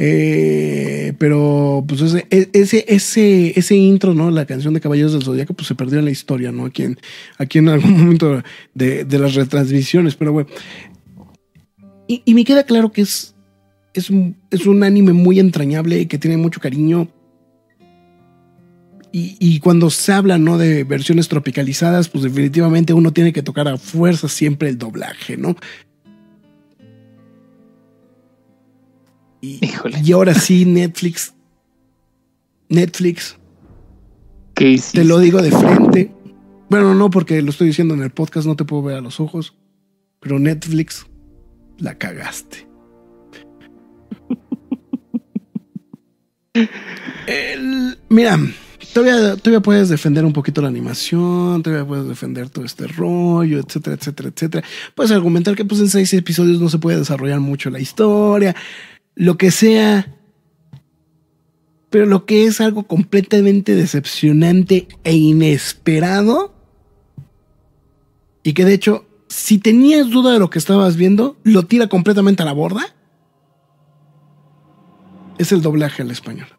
Pero pues ese intro, ¿no? La canción de Caballeros del Zodíaco, pues se perdió en la historia, ¿no? Aquí en algún momento de las retransmisiones, pero bueno. Y me queda claro que es un anime muy entrañable y que tiene mucho cariño. Y cuando se habla, ¿no? De versiones tropicalizadas, pues definitivamente uno tiene que tocar a fuerza siempre el doblaje, ¿no? Y ahora sí, Netflix. ¿Qué hiciste? Te lo digo de frente. Bueno, no, porque lo estoy diciendo en el podcast, no te puedo ver a los ojos. Pero Netflix, la cagaste. Mira, todavía puedes defender un poquito la animación, todavía puedes defender todo este rollo, etcétera, etcétera, etcétera. Puedes argumentar que pues en 6 episodios no se puede desarrollar mucho la historia, lo que sea, pero lo que es algo completamente decepcionante e inesperado, y que de hecho, si tenías duda de lo que estabas viendo, lo tira completamente a la borda, es el doblaje al español.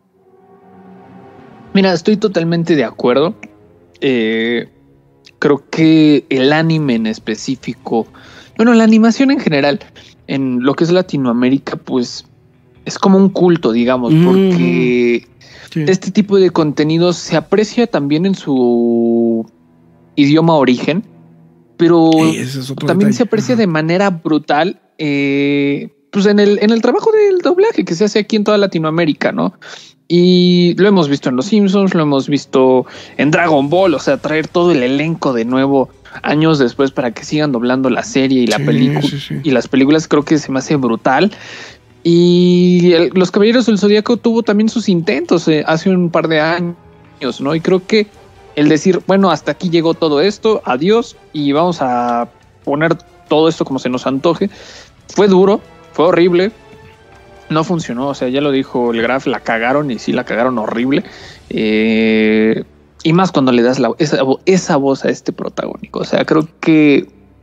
Mira, estoy totalmente de acuerdo. Creo que el anime en específico Bueno, la animación en general, en lo que es Latinoamérica, pues es como un culto, digamos, porque este tipo de contenido se aprecia también en su idioma origen, pero también se aprecia de manera brutal, pues en el trabajo del doblaje que se hace aquí en toda Latinoamérica, ¿no? Y lo hemos visto en Los Simpsons, lo hemos visto en Dragon Ball, o sea, traer todo el elenco de nuevo años después para que sigan doblando la serie y la película y las películas, creo que se me hace brutal. Y Los Caballeros del Zodíaco tuvo también sus intentos hace un par de años, ¿no? Y creo que el decir, bueno, hasta aquí llegó todo esto, adiós, y vamos a poner todo esto como se nos antoje, fue duro, fue horrible. No funcionó, o sea, ya lo dijo el Graf, la cagaron y sí la cagaron horrible. Y más cuando le das esa voz a este protagónico. O sea, creo que...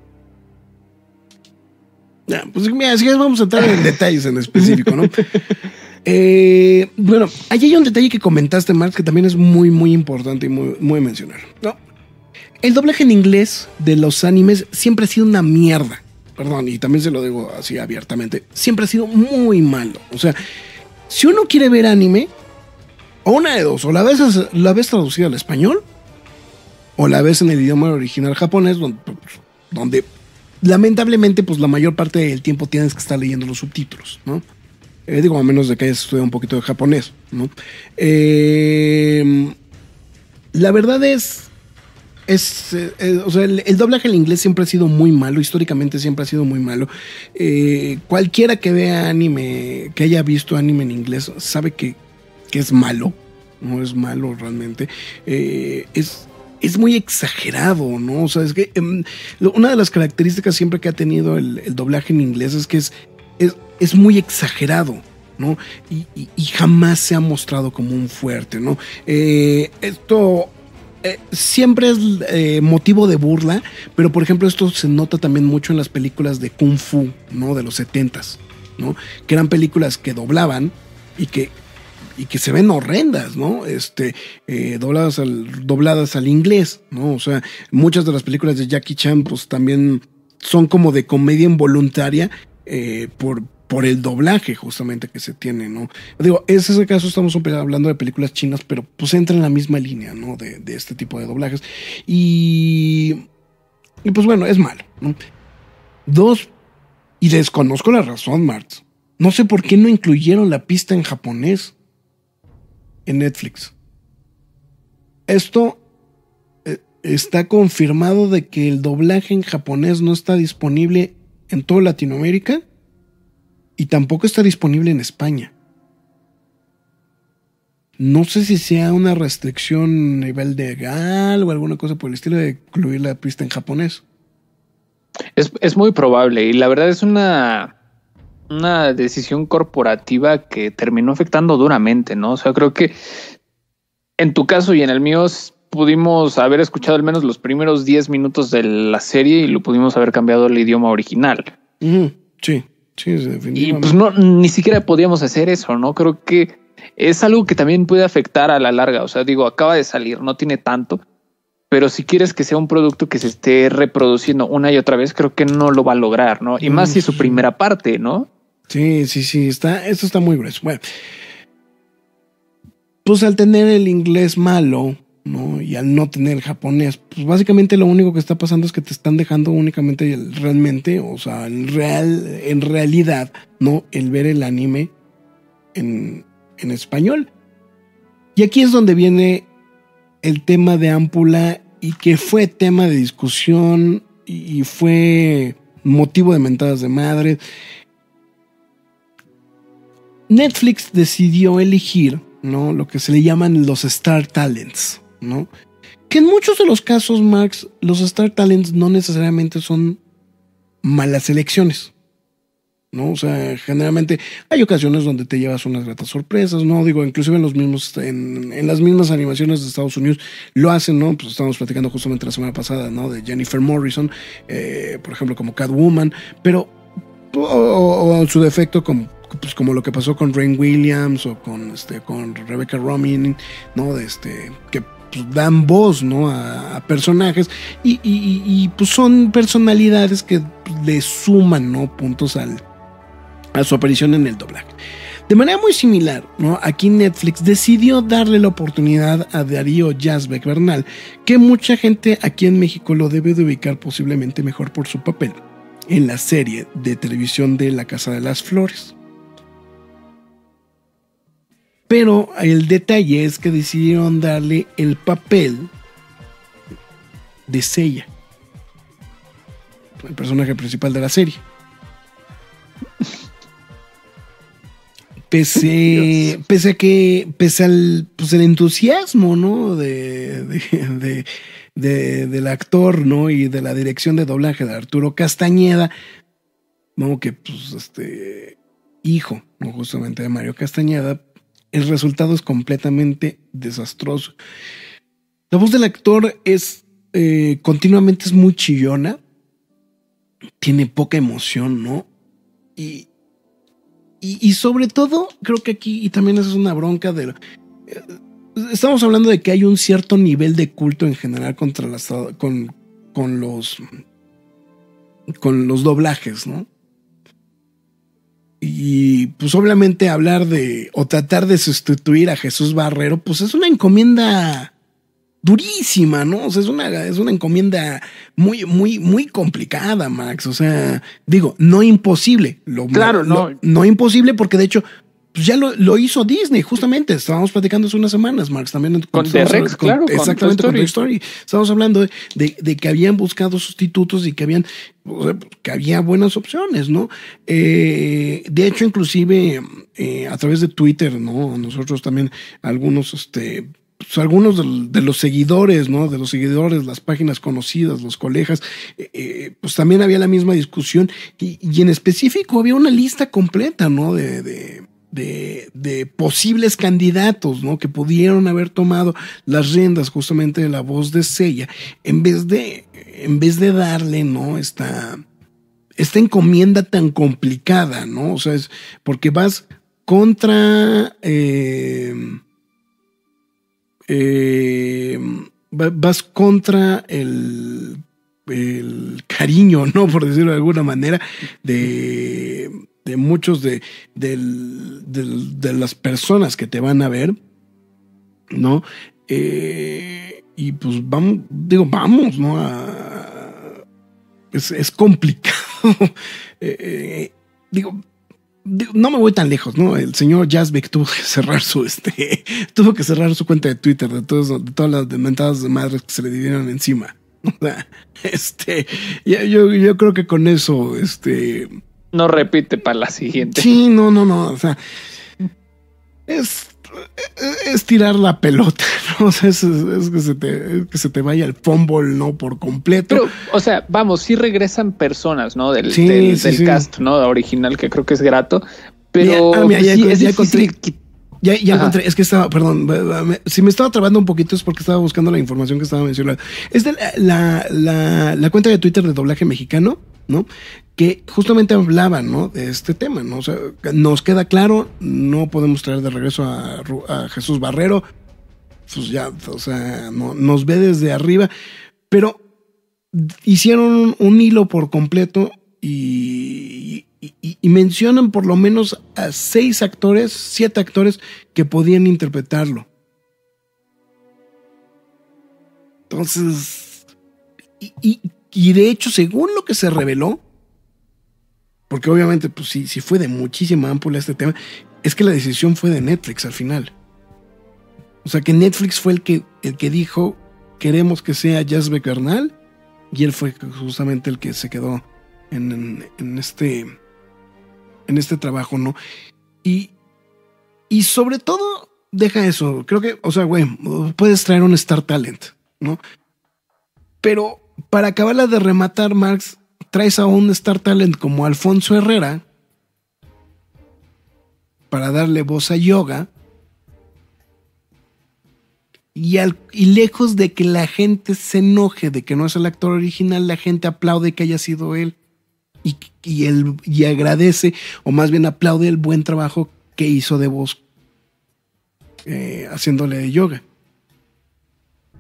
Pues mira, si vamos a entrar en detalles en específico, ¿no? Bueno, ahí hay un detalle que comentaste, Marx, que también es muy, muy importante y muy mencionar, ¿no? El doblaje en inglés de los animes siempre ha sido una mierda. Perdón, y también se lo digo así abiertamente, siempre ha sido muy malo. O sea, si uno quiere ver anime, o una de dos, o la ves traducida al español, o la ves en el idioma original japonés, donde lamentablemente, pues la mayor parte del tiempo tienes que estar leyendo los subtítulos, ¿no? Digo, a menos de que hayas estudiado un poquito de japonés, ¿no? La verdad o sea, el doblaje en inglés siempre ha sido muy malo, históricamente siempre ha sido muy malo. Cualquiera que vea anime, que haya visto anime en inglés, sabe que es malo, no es malo realmente. Es muy exagerado, ¿no? O sea, es que una de las características siempre que ha tenido el doblaje en inglés es que es muy exagerado, ¿no? Y jamás se ha mostrado como un fuerte, ¿no? Esto... siempre es motivo de burla, pero por ejemplo esto se nota también mucho en las películas de Kung Fu, ¿no? De los 70s, ¿no? Que eran películas que doblaban y que se ven horrendas, ¿no? Dobladas al inglés, ¿no? O sea, muchas de las películas de Jackie Chan pues también son como de comedia involuntaria por el doblaje justamente que se tiene, ¿no? Digo, en ese caso estamos hablando de películas chinas, pero pues entra en la misma línea, ¿no? De este tipo de doblajes. Y pues bueno, es malo, ¿no? Dos, y desconozco la razón, Marx. No sé por qué no incluyeron la pista en japonés en Netflix. Esto está confirmado de que el doblaje en japonés no está disponible en toda Latinoamérica. Y tampoco está disponible en España. No sé si sea una restricción a nivel legal o alguna cosa por el estilo de incluir la pista en japonés. Es muy probable y la verdad es una decisión corporativa que terminó afectando duramente, ¿no? O sea, creo que en tu caso y en el mío pudimos haber escuchado al menos los primeros 10 minutos de la serie y lo pudimos haber cambiado al idioma original. Sí. Sí, y pues ni siquiera podíamos hacer eso, ¿no? Creo que es algo que también puede afectar a la larga. O sea, digo, acaba de salir, no tiene tanto, pero si quieres que sea un producto que se esté reproduciendo una y otra vez, creo que no lo va a lograr, ¿no? Y más si es su primera parte, ¿no? Sí, esto está muy grueso. Bueno, pues al tener el inglés malo, ¿no? Y al no tener japonés, pues básicamente lo único que está pasando es que te están dejando únicamente realmente, o sea, en realidad, ¿no? El ver el anime en español. Y aquí es donde viene el tema de Ámpula y que fue tema de discusión y fue motivo de mentadas de madre. Netflix decidió elegir, ¿no? Lo que se le llaman los Star Talents, ¿no? Que en muchos de los casos, Max, los Star Talents no necesariamente son malas elecciones, ¿no? O sea, generalmente hay ocasiones donde te llevas unas gratas sorpresas, ¿no? Digo, inclusive en las mismas animaciones de Estados Unidos lo hacen, ¿no? Pues estábamos platicando justamente la semana pasada, ¿no? De Jennifer Morrison, por ejemplo, como Catwoman, pero o en su defecto como lo que pasó con Rainn Williams o con Rebecca Romijn, ¿no? Que pues, dan voz, ¿no? a personajes y pues son personalidades que le suman, ¿no? puntos a su aparición en el doblaje. De manera muy similar, ¿no? Aquí Netflix decidió darle la oportunidad a Darío Yazbek Bernal, que mucha gente aquí en México lo debe de ubicar posiblemente mejor por su papel en la serie de televisión de La Casa de las Flores. Pero el detalle es que decidieron darle el papel de Seiya, el personaje principal de la serie. Pese al pues el entusiasmo, ¿no? del actor, ¿no? Y de la dirección de doblaje de Arturo Castañeda, ¿no? Que pues hijo, ¿no? Justamente de Mario Castañeda, el resultado es completamente desastroso. La voz del actor es continuamente es muy chillona, tiene poca emoción, ¿no? Y sobre todo, creo que aquí, y también eso es una bronca estamos hablando de que hay un cierto nivel de culto en general contra con los doblajes, ¿no? Y pues obviamente hablar o tratar de sustituir a Jesús Barrero, pues es una encomienda durísima, ¿no? O sea, es una encomienda muy, muy, muy complicada, Max. O sea, digo, no imposible. No imposible porque de hecho pues ya lo hizo Disney, justamente. Estábamos platicando hace unas semanas, Max, también. Con T-Rex, claro. Exactamente, con Toy Story. Estábamos hablando de que habían buscado sustitutos y que había buenas opciones, ¿no? De hecho, inclusive a través de Twitter, ¿no? Nosotros también, algunos de los seguidores, ¿no? De los seguidores, las páginas conocidas, los colegas, pues también había la misma discusión y en específico había una lista completa, ¿no? De posibles candidatos, ¿no? Que pudieron haber tomado las riendas justamente de la voz de Seiya en vez de darle, ¿no? Esta encomienda tan complicada, ¿no? O sea, es porque vas contra el cariño, ¿no? Por decirlo de alguna manera, de muchos de las personas que te van a ver, ¿no? Y pues vamos, ¿no? Es complicado. No me voy tan lejos, ¿no? El señor Yazbek tuvo que cerrar su cuenta de Twitter de todas las mentadas de madres que se le dieron encima. O sea, yo creo que con eso, no repite para la siguiente. Sí, no. O sea, es tirar la pelota, ¿no? O sea, es que se te vaya el fumble, ¿no? Por completo. Pero, o sea, vamos, sí regresan personas, ¿no? Del cast, ¿no? Original, que creo que es grato. Pero ya encontré, es que estaba, perdón, si me estaba trabando un poquito es porque estaba buscando la información que estaba mencionando. Es de la cuenta de Twitter de Doblaje Mexicano, ¿no? Que justamente hablaba, ¿no? De este tema, ¿no? O sea, nos queda claro, no podemos traer de regreso a Jesús Barrero, pues ya, o sea, no, nos ve desde arriba, pero hicieron un hilo por completo y mencionan por lo menos a 7 actores que podían interpretarlo. Entonces, y de hecho, según lo que se reveló, porque obviamente, pues sí fue de muchísima ámpula este tema, es que la decisión fue de Netflix al final. O sea, que Netflix fue el que dijo, queremos que sea Yazbek Bernal, y él fue justamente el que se quedó en este trabajo, ¿no? Y sobre todo, deja eso, creo que, o sea, güey, puedes traer un Star Talent, ¿no? Pero para acabarla de rematar, Marx, traes a un Star Talent como Alfonso Herrera para darle voz a Yoga y lejos de que la gente se enoje de que no es el actor original, la gente aplaude que haya sido él y agradece, o más bien aplaude el buen trabajo que hizo de voz haciéndole de Yoga.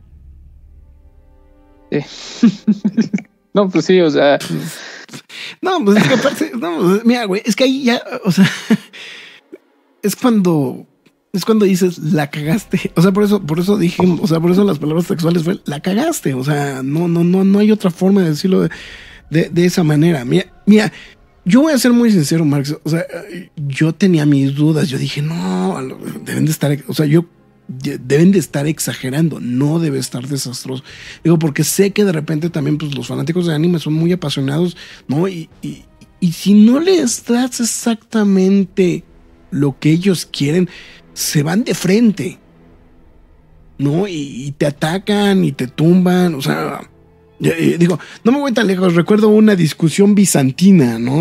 No, pues sí, o sea. No, pues es que aparte, no, mira, güey, es que ahí ya, o sea, es cuando dices la cagaste. O sea, por eso dije, o sea, por eso las palabras sexuales fue la cagaste. O sea, no hay otra forma de decirlo de esa manera. Mira, yo voy a ser muy sincero, Marx. O sea, yo tenía mis dudas. Yo dije, no, deben de estar, o sea, deben de estar exagerando, no debe estar desastroso. Digo, porque sé que de repente también pues, los fanáticos de anime son muy apasionados, ¿no? Y si no les das exactamente lo que ellos quieren, se van de frente, ¿no? Y te atacan y te tumban, o sea, digo, no me voy tan lejos, recuerdo una discusión bizantina, ¿no?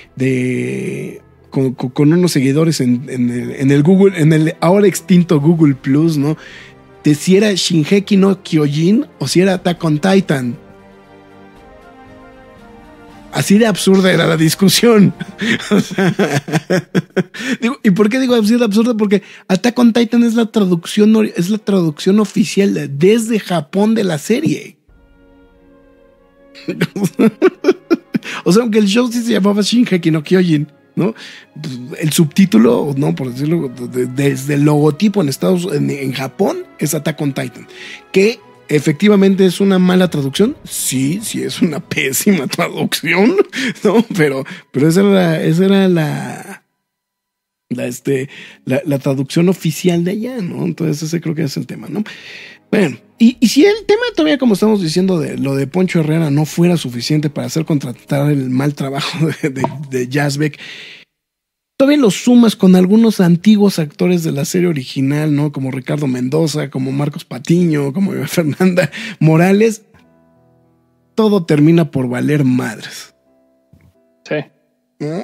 Con unos seguidores en el Google, en el ahora extinto Google Plus, ¿no? De si era Shingeki no Kyojin o si era Attack on Titan. Así de absurda era la discusión. O sea, digo, ¿y por qué digo así de absurda? Porque Attack on Titan es la traducción oficial desde Japón de la serie. O sea, aunque el show sí se llamaba Shingeki no Kyojin, ¿no? El subtítulo, no, por decirlo, desde el logotipo en Japón es Attack on Titan, que efectivamente es una mala traducción. Sí, es una pésima traducción, ¿no? Pero esa era la traducción oficial de allá, ¿no? Entonces ese creo que es el tema, ¿no? Bueno, y si el tema todavía, como estamos diciendo, de lo de Poncho Herrera no fuera suficiente para hacer contratar el mal trabajo de Yazbek, todavía lo sumas con algunos antiguos actores de la serie original, ¿no? Como Ricardo Mendoza, como Marcos Patiño, como Fernanda Morales, todo termina por valer madres. Sí. ¿No?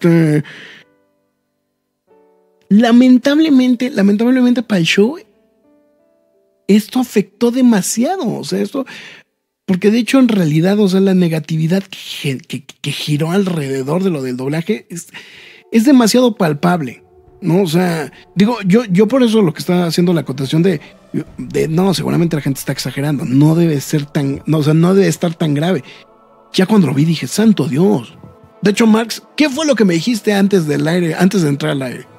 Lamentablemente para el show, esto afectó demasiado, o sea, porque de hecho en realidad, o sea, la negatividad que giró alrededor de lo del doblaje es demasiado palpable, ¿no? O sea, digo, yo por eso lo que estaba haciendo la acotación de no, seguramente la gente está exagerando, no debe ser no debe estar tan grave. Ya cuando lo vi dije, santo Dios. De hecho, Marx, ¿qué fue lo que me dijiste antes de entrar al aire?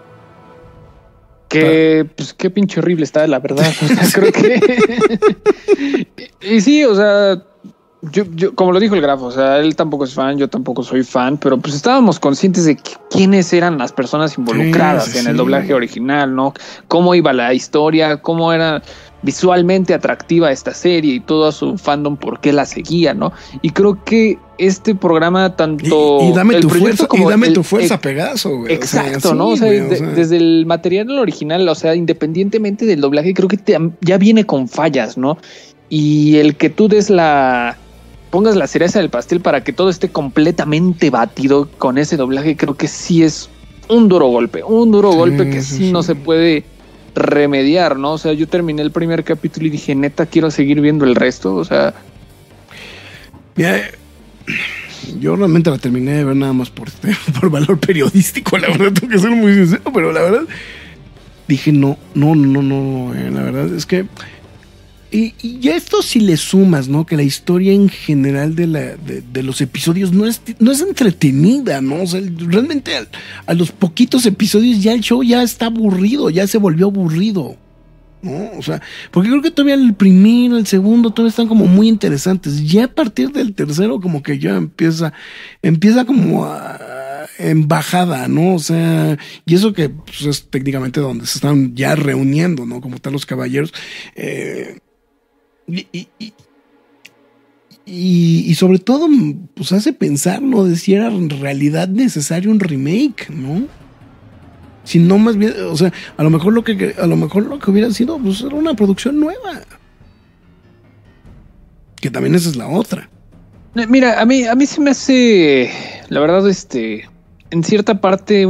Que, pues, qué pinche horrible está, la verdad. O sea, creo que. Y sí, o sea, yo, como lo dijo el Grafo, o sea, él tampoco es fan, yo tampoco soy fan, pero pues estábamos conscientes de quiénes eran las personas involucradas en el doblaje original, ¿no? Cómo iba la historia, cómo era visualmente atractiva esta serie y todo su fandom, por qué la seguía, ¿no? Y creo que este programa tanto y dame tu fuerza como tu fuerza, Pegaso, güey. Exacto, o sea, ¿no? Sí, o sea, desde el material original, o sea, independientemente del doblaje, creo que ya viene con fallas, ¿no? Y el que tú pongas la cereza del pastel para que todo esté completamente batido con ese doblaje, creo que sí es un duro golpe que sí no se puede remediar, ¿no? O sea, yo terminé el primer capítulo y dije, neta, quiero seguir viendo el resto, o sea. Mira, yo realmente la terminé de ver nada más por valor periodístico, la verdad, tengo que ser muy sincero, pero la verdad dije, no, la verdad es que y ya esto si le sumas, ¿no? Que la historia en general de los episodios no es entretenida, ¿no? O sea, realmente a los poquitos episodios ya el show ya está aburrido, ya se volvió aburrido, ¿no? O sea, porque creo que todavía el primero, el segundo, todavía están como muy interesantes. Ya a partir del tercero como que ya empieza como en bajada, ¿no? O sea, y eso que pues, es técnicamente donde se están ya reuniendo, ¿no? Como tal los caballeros. Y sobre todo, pues hace pensar, ¿no? De si era en realidad necesario un remake, ¿no? Si no, más bien, o sea, a lo mejor lo que hubiera sido, pues era una producción nueva. Que también esa es la otra. Mira, a mí se me hace, la verdad, en cierta parte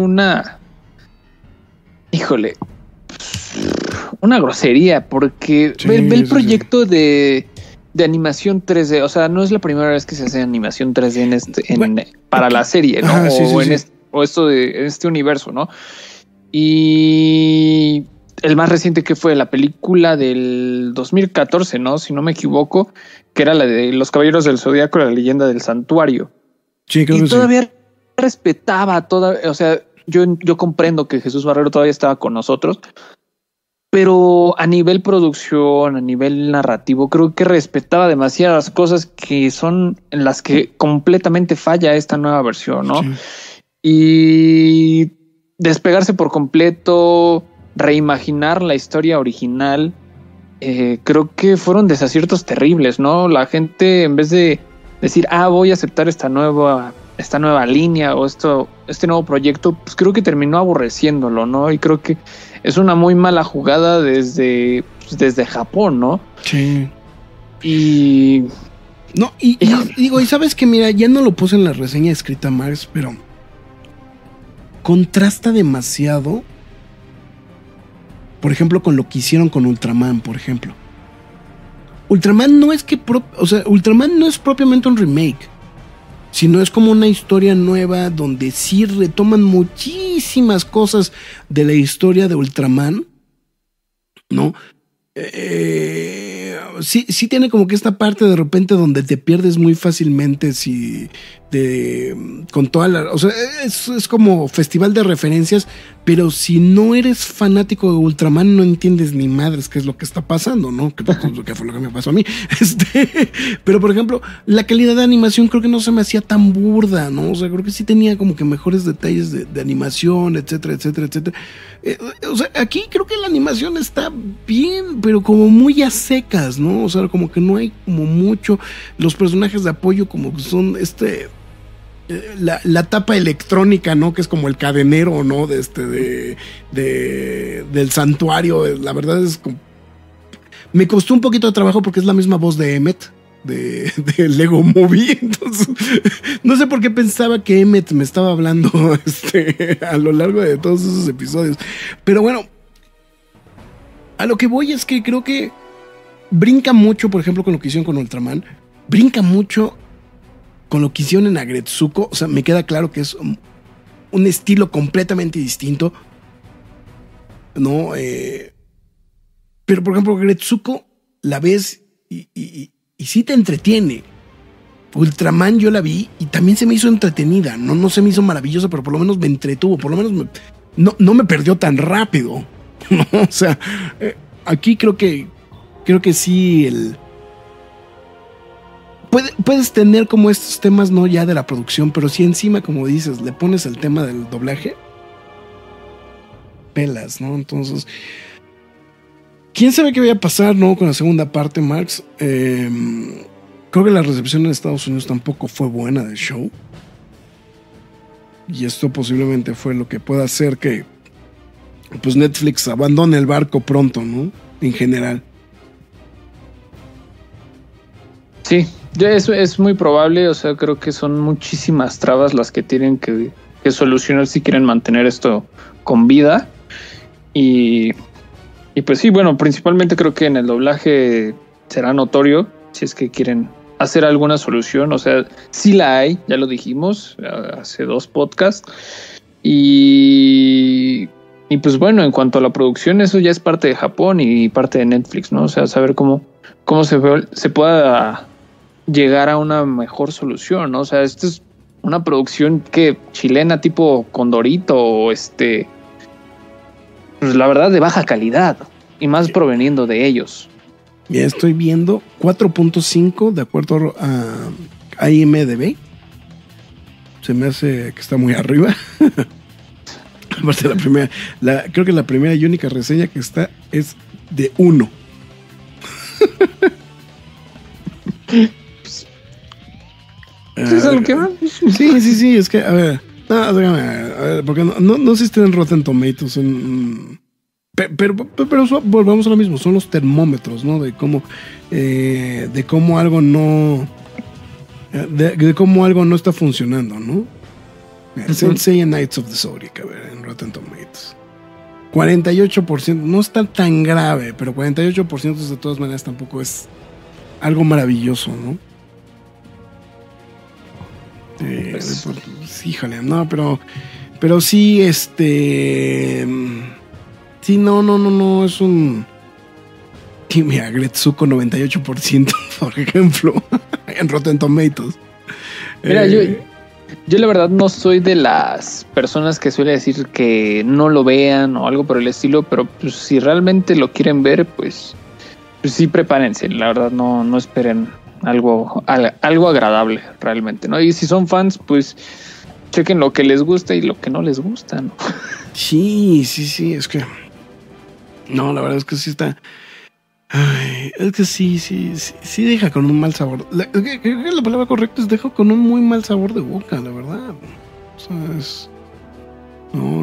una grosería, porque ve el proyecto de animación 3D, o sea, no es la primera vez que se hace animación 3D para la serie, ¿no? O esto de este universo, ¿no? Y el más reciente que fue la película del 2014, ¿no? Si no me equivoco, que era la de Los Caballeros del Zodíaco, la leyenda del santuario. Sí, creo que todavía respetaba o sea, yo comprendo que Jesús Barrero todavía estaba con nosotros, pero a nivel producción, a nivel narrativo, creo que respetaba demasiadas cosas que son en las que completamente falla esta nueva versión, ¿no? Sí. Y despegarse por completo, reimaginar la historia original, creo que fueron desaciertos terribles, ¿no? La gente, en vez de decir, voy a aceptar esta nueva línea o este nuevo proyecto, pues creo que terminó aborreciéndolo, ¿no? Y creo que es una muy mala jugada desde Japón, ¿no? Sí. Y digo, y sabes que mira, ya no lo puse en la reseña escrita, Marx, pero contrasta demasiado, por ejemplo, con lo que hicieron con Ultraman, por ejemplo. Ultraman no es Ultraman no es propiamente un remake, sino es como una historia nueva donde sí retoman muchísimas cosas de la historia de Ultraman, ¿no? Sí tiene como que esta parte de repente donde te pierdes muy fácilmente con toda la... O sea, es como festival de referencias, pero si no eres fanático de Ultraman no entiendes ni madres qué es lo que está pasando, ¿no? Que fue lo que me pasó a mí. Pero por ejemplo, la calidad de animación creo que no se me hacía tan burda, ¿no? O sea, creo que sí tenía como que mejores detalles de animación, etcétera, etcétera, etcétera. O sea, aquí creo que la animación está bien, pero como muy a secas, ¿no? O sea, como que no hay como mucho. Los personajes de apoyo como que son la tapa electrónica, ¿no? Que es como el cadenero, ¿no? Del santuario. La verdad es como... Me costó un poquito de trabajo porque es la misma voz de Emmet de Lego Movie. Entonces, no sé por qué pensaba que Emmet me estaba hablando a lo largo de todos esos episodios. Pero bueno, a lo que voy es que creo que brinca mucho, por ejemplo, con lo que hicieron con Ultraman. Brinca mucho con lo que hicieron en Aggretsuko. O sea, me queda claro que es un estilo completamente distinto, ¿no? Pero, por ejemplo, Aggretsuko la ves y sí te entretiene. Ultraman yo la vi y también se me hizo entretenida. No se me hizo maravillosa, pero por lo menos me entretuvo. Por lo menos no me perdió tan rápido, ¿no? O sea, aquí creo que sí puedes tener como estos temas, no ya de la producción, pero si encima, como dices, le pones el tema del doblaje, pelas, ¿no? Entonces, quién sabe qué vaya a pasar, ¿no? Con la segunda parte, Marx. Creo que la recepción en Estados Unidos tampoco fue buena del show. Y esto posiblemente fue lo que pueda hacer que pues Netflix abandone el barco pronto, ¿no? En general. Sí, eso es muy probable. O sea, creo que son muchísimas trabas las que tienen que solucionar si quieren mantener esto con vida. Y pues sí, bueno, principalmente creo que en el doblaje será notorio si es que quieren hacer alguna solución. O sea, sí la hay, ya lo dijimos hace 2 podcasts. Y pues bueno, en cuanto a la producción, eso ya es parte de Japón y parte de Netflix, ¿no? O sea, saber cómo se pueda llegar a una mejor solución, ¿no? O sea, esto es una producción chilena tipo Condorito o pues la verdad de baja calidad y más proveniendo de ellos. Ya estoy viendo 4.5 de acuerdo a IMDb. Se me hace que está muy arriba. Aparte creo que la primera y única reseña que está es de 1. ¿Es lo que va? Sí, es que, a ver, porque no sé si tienen Rotten Tomatoes, pero volvamos a lo mismo, son los termómetros, ¿no? De cómo algo no está funcionando, ¿no? Sensei Knights of the Zodiac, a ver, en Rotten Tomatoes. 48%, no está tan grave, pero 48% de todas maneras tampoco es algo maravilloso, ¿no? Híjole, no, pero sí, Sí, no, es un... Dime a Gretsuko 98%, por ejemplo, en Rotten Tomatoes. Mira, yo la verdad no soy de las personas que suele decir que no lo vean o algo por el estilo, pero pues, si realmente lo quieren ver, pues sí prepárense. La verdad no esperen algo agradable realmente, ¿no? Y si son fans, pues chequen lo que les gusta y lo que no les gusta, ¿no? Sí, es que... No, la verdad es que sí está... Ay, es que sí deja con un mal sabor. Creo que la palabra correcta es deja con un muy mal sabor de boca, la verdad. O sea, es... No,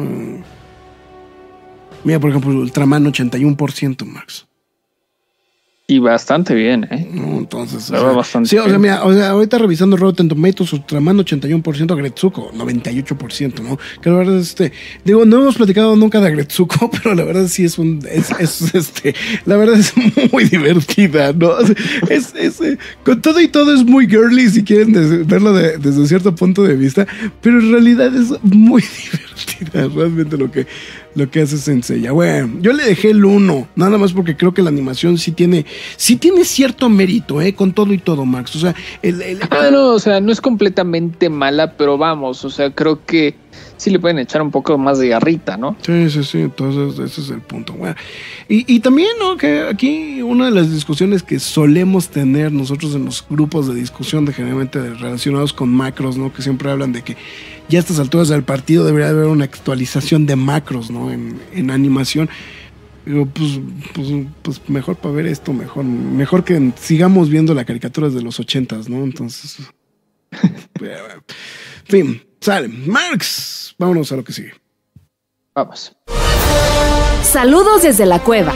mira, por ejemplo, Ultraman 81%, Max. Y bastante bien, ¿eh? No, entonces... bastante sí, o sea, mira, ahorita revisando Rotten Tomatoes, Ultraman 81%, Gretsuko 98%, ¿no? Que la verdad digo, no hemos platicado nunca de Gretsuko, pero la verdad sí la verdad es muy divertida, ¿no? Con todo y todo es muy girly si quieren verlo desde cierto punto de vista, pero en realidad es muy divertida, realmente lo que hace Senseiya. Bueno, yo le dejé el 1, nada más porque creo que la animación sí tiene cierto mérito, con todo y todo, Max. O sea, no, o sea, no es completamente mala, pero vamos, o sea, creo que sí le pueden echar un poco más de garrita, ¿no? Sí, entonces ese es el punto. Bueno, y también, ¿no? Que aquí una de las discusiones que solemos tener nosotros en los grupos de discusión generalmente relacionados con macros, ¿no? Que siempre hablan de que ya a estas alturas del partido debería haber una actualización de macros, ¿no? En animación. Digo, pues mejor para ver esto, mejor que sigamos viendo las caricaturas de los 80s, ¿no? Entonces, en fin, sale. Marx, vámonos a lo que sigue. Vamos. Saludos desde la cueva.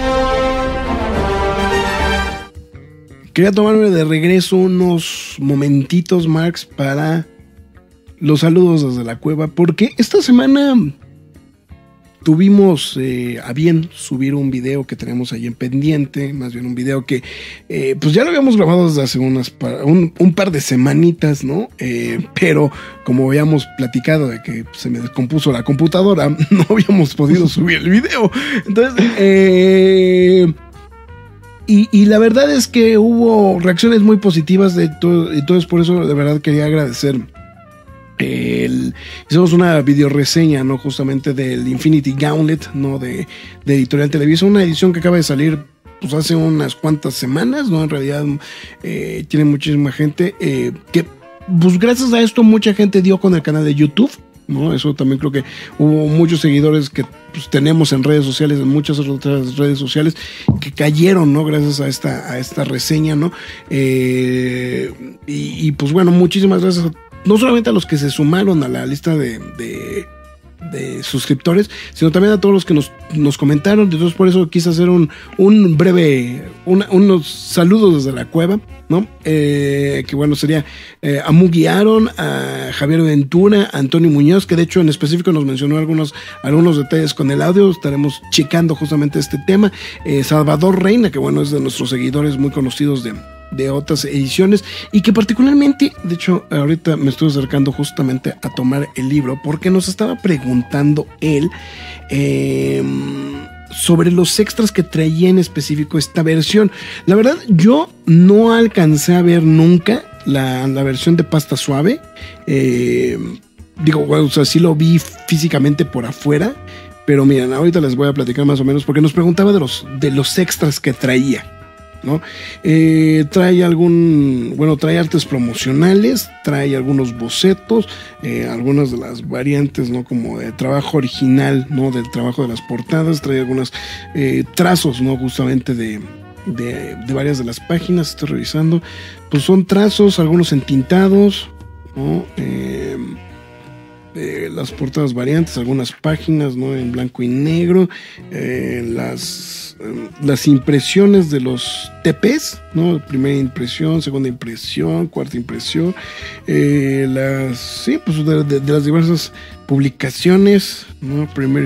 Quería tomarme de regreso unos momentitos, Marx, para los saludos desde la cueva, porque esta semana tuvimos a bien subir un video que tenemos ahí en pendiente, más bien un video que pues ya lo habíamos grabado desde hace un par de semanitas, ¿no? Pero como habíamos platicado de que se me descompuso la computadora, no habíamos podido subir el video. Entonces, y la verdad es que hubo reacciones muy positivas de todo, entonces por eso de verdad quería agradecer. Hicimos una videoreseña, ¿no? Justamente del Infinity Gauntlet, ¿no? De Editorial Televisa, una edición que acaba de salir pues hace unas cuantas semanas, ¿no? En realidad tiene muchísima gente que pues gracias a esto mucha gente dio con el canal de YouTube, ¿no? Eso también creo que hubo muchos seguidores que pues, tenemos en redes sociales, en muchas otras redes sociales, que cayeron, ¿no? Gracias a esta reseña, ¿no? Y pues bueno, muchísimas gracias no solamente a los que se sumaron a la lista de suscriptores, sino también a todos los que nos comentaron. Entonces por eso quise hacer un breve, unos saludos desde la cueva, ¿no? Que bueno, sería a Mugi Aaron, a Javier Ventura, a Antonio Muñoz, que de hecho en específico nos mencionó algunos detalles con el audio. Estaremos checando justamente este tema. Salvador Reina, que bueno, es de nuestros seguidores muy conocidos de otras ediciones y que particularmente, de hecho ahorita me estoy acercando justamente a tomar el libro porque nos estaba preguntando él sobre los extras que traía en específico esta versión. La verdad yo no alcancé a ver nunca la versión de pasta suave, digo, bueno, o sea, sí lo vi físicamente por afuera, pero miren, ahorita les voy a platicar más o menos porque nos preguntaba de los extras que traía, ¿no? Trae artes promocionales, trae algunos bocetos, algunas de las variantes, ¿no? Como de trabajo original, ¿no? Del trabajo de las portadas, trae algunos trazos, ¿no? Justamente de varias de las páginas, estoy revisando, pues son trazos, algunos entintados, ¿no? Las portadas variantes, algunas páginas, ¿no? En blanco y negro, las impresiones de los TPs, ¿no? Primera impresión, segunda impresión, cuarta impresión, de las diversas publicaciones, ¿no?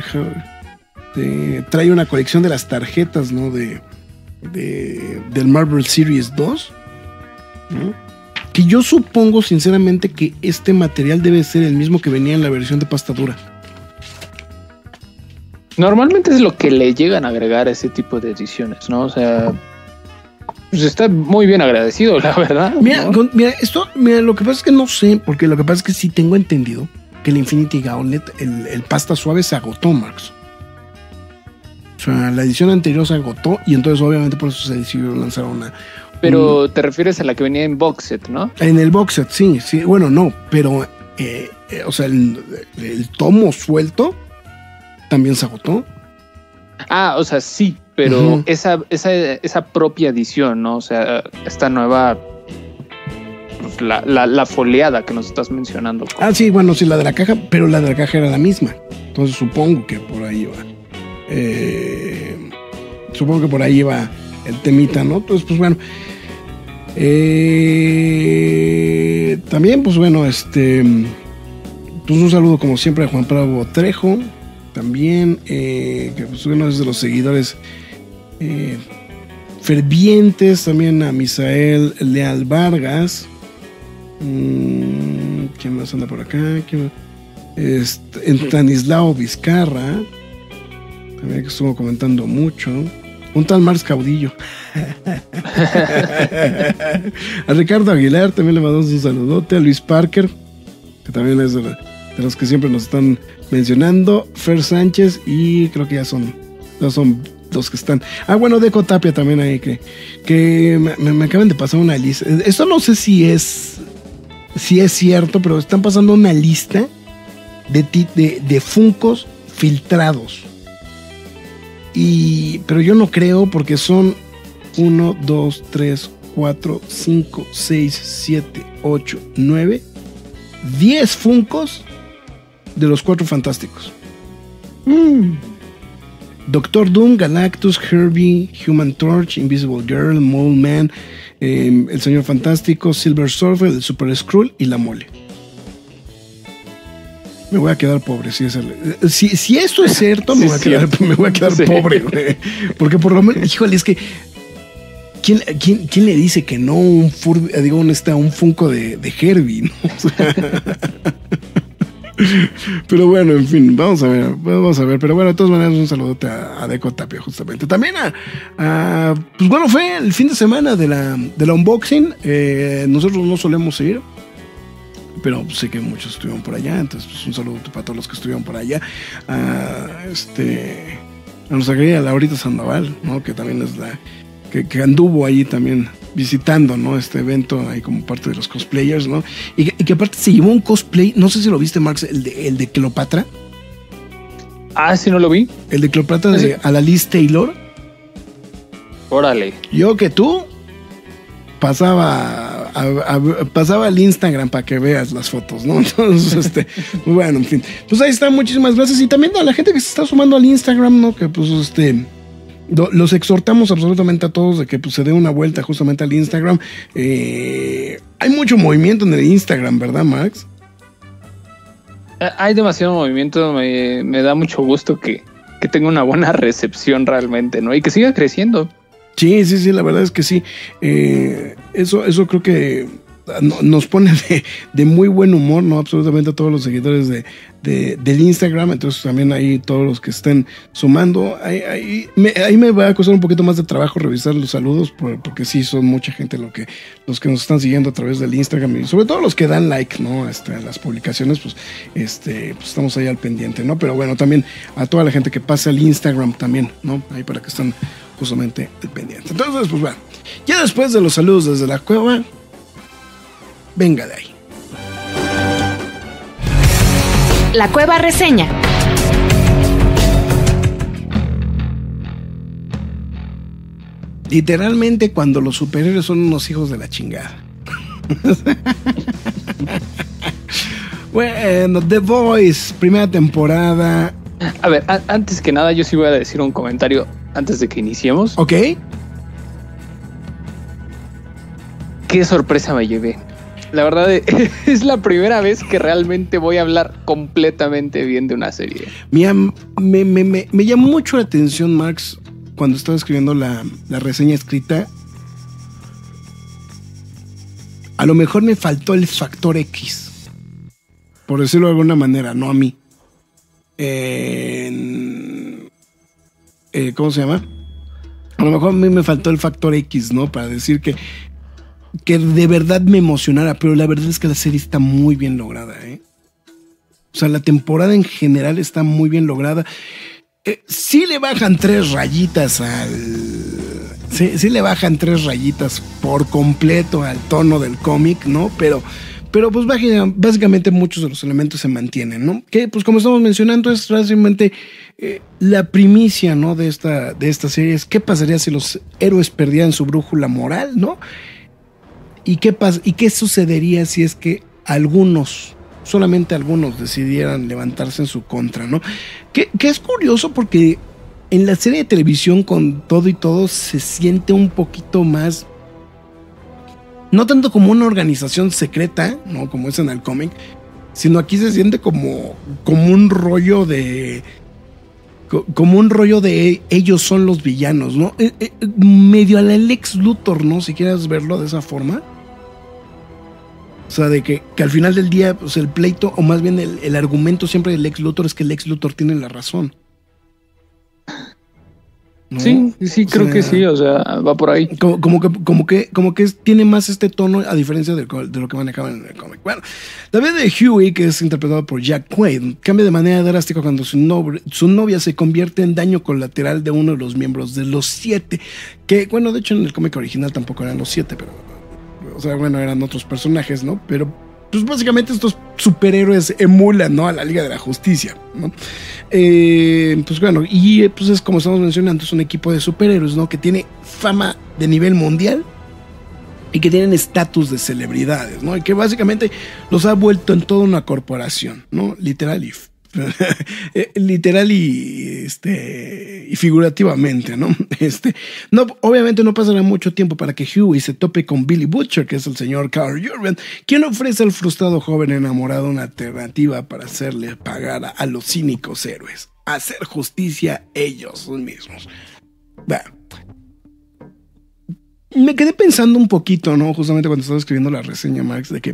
Trae una colección de las tarjetas, ¿no? Del Marvel Series 2, ¿no? Que yo supongo sinceramente que este material debe ser el mismo que venía en la versión de pasta dura. Normalmente es lo que le llegan a agregar a ese tipo de ediciones, ¿no? O sea, pues está muy bien agradecido, la verdad. Mira, ¿no? mira, lo que pasa es que no sé, porque lo que pasa es que sí tengo entendido que el Infinity Gauntlet, el pasta suave se agotó, Max. O sea, la edición anterior se agotó y entonces obviamente por eso se decidió lanzar una. Pero te refieres a la que venía en box set, ¿no? En el box set, sí, bueno, no, pero, o sea, el tomo suelto también se agotó. Ah, o sea, sí, pero esa propia edición, ¿no? O sea, esta nueva, pues, la foliada que nos estás mencionando. Ah, sí, bueno, sí, la de la caja, pero la de la caja era la misma. Entonces supongo que por ahí iba. Supongo que por ahí iba el temita, ¿no? Entonces, pues bueno. También, pues bueno, pues un saludo como siempre a Juan Pablo Trejo. También, que pues bueno, es de los seguidores fervientes. También a Misael Leal Vargas. ¿Quién más anda por acá? Stanislao Vizcarra. También que estuvo comentando mucho. Un tal Mars Caudillo. A Ricardo Aguilar también le mandamos un saludote. A Luis Parker, que también es de los que siempre nos están mencionando. Fer Sánchez, y creo que ya son los que están. Ah, bueno, Deco Tapia también ahí, que me acaban de pasar una lista. Esto no sé si es cierto, pero están pasando una lista de Funkos filtrados. Pero yo no creo, porque son 1, 2, 3, 4, 5, 6, 7, 8, 9, 10 Funkos de los 4 Fantásticos. Doctor Doom, Galactus, Herbie, Human Torch, Invisible Girl, Mole Man, el Señor Fantástico, Silver Surfer, el Super Skrull y la Mole. Me voy a quedar pobre si esto es cierto. Me voy a quedar pobre, güey. Porque por lo menos, híjole, es que ¿quién le dice que no un Funko de Herbie, ¿no? O sea, pero bueno, en fin, vamos a ver. Pero bueno, de todas maneras, un saludote a Deco Tapia, justamente. También pues bueno, fue el fin de semana de la unboxing. Nosotros no solemos ir, pero sé que muchos estuvieron por allá, entonces pues un saludo para todos los que estuvieron por allá. A nuestra querida Laurita Sandoval, ¿no? Que también es que anduvo ahí también visitando, ¿no? Este evento ahí como parte de los cosplayers, ¿no? Y que aparte se llevó un cosplay, no sé si lo viste, Marx, el de Cleopatra. Ah, sí, no lo vi. El de Cleopatra de Alice Taylor. Órale. Yo que tú pasaba al Instagram para que veas las fotos, ¿no? Entonces, bueno, en fin. Pues ahí está, muchísimas gracias. Y también a la gente que se está sumando al Instagram, ¿no? Que pues los exhortamos absolutamente a todos de que pues se dé una vuelta justamente al Instagram. Hay mucho movimiento en el Instagram, ¿verdad, Max? Hay demasiado movimiento. Me da mucho gusto que tenga una buena recepción realmente, ¿no? Y que siga creciendo. Sí, la verdad es que sí. Eso creo que nos pone de muy buen humor, ¿no? Absolutamente a todos los seguidores del Instagram. Entonces también ahí todos los que estén sumando. Ahí me va a costar un poquito más de trabajo revisar los saludos, porque sí son mucha gente los que nos están siguiendo a través del Instagram, y sobre todo los que dan like, ¿no? A las publicaciones, pues estamos ahí al pendiente, ¿no? Pero bueno, también a toda la gente que pasa al Instagram también, ¿no? Ahí para que estén justamente al pendiente. Entonces, pues bueno, ya después de los saludos desde la cueva, venga de ahí. La Cueva Reseña. Literalmente cuando los superhéroes son unos hijos de la chingada. Bueno, The Voice, primera temporada. A ver, antes que nada, yo sí voy a decir un comentario antes de que iniciemos. Ok. Qué sorpresa me llevé. La verdad es la primera vez que realmente voy a hablar completamente bien de una serie. Me llamó mucho la atención, Max, cuando estaba escribiendo la reseña escrita. A lo mejor me faltó el factor X, por decirlo de alguna manera, no a mí. En ¿cómo se llama? A lo mejor a mí me faltó el factor X, ¿no? Para decir que de verdad me emocionara, pero la verdad es que la serie está muy bien lograda, ¿eh? O sea, la temporada en general está muy bien lograda. Sí le bajan 3 rayitas Sí le bajan 3 rayitas por completo al tono del cómic, ¿no? Pero pues básicamente muchos de los elementos se mantienen, ¿no? Que pues como estamos mencionando es básicamente la primicia, ¿no? De esta serie es qué pasaría si los héroes perdieran su brújula moral, ¿no? ¿Y qué sucedería si es que solamente algunos decidieran levantarse en su contra, ¿no? Que es curioso porque en la serie de televisión con todo y todo se siente un poquito más, no tanto como una organización secreta, ¿no? Como es en el cómic, sino aquí se siente como un rollo de ellos son los villanos, ¿no? Medio a la Lex Luthor, ¿no? Si quieres verlo de esa forma. O sea, de que al final del día, pues el pleito, o más bien el argumento siempre del Lex Luthor es que el Lex Luthor tiene la razón, ¿no? Sí, creo que sí, o sea, va por ahí. Como que tiene más este tono a diferencia de lo que manejaban en el cómic. Bueno, la vida de Huey, que es interpretado por Jack Quaid, cambia de manera drástica cuando su novia se convierte en daño colateral de uno de los miembros de los 7, que bueno, de hecho en el cómic original tampoco eran los 7, pero o sea, bueno, eran otros personajes, ¿no? Pero pues básicamente estos superhéroes emulan, ¿no? A la Liga de la Justicia, ¿no? Pues bueno, y pues es como estamos mencionando, es un equipo de superhéroes, ¿no? Que tiene fama de nivel mundial y que tienen estatus de celebridades, ¿no? Y que básicamente los ha vuelto en toda una corporación, ¿no? Literal y figurativamente, ¿no? No, obviamente no pasará mucho tiempo para que Huey se tope con Billy Butcher, que es el señor Karl Urban, quien ofrece al frustrado joven enamorado una alternativa para hacerle pagar a los cínicos héroes, hacer justicia ellos mismos. Bueno, me quedé pensando un poquito, ¿no? Justamente cuando estaba escribiendo la reseña, Marx, de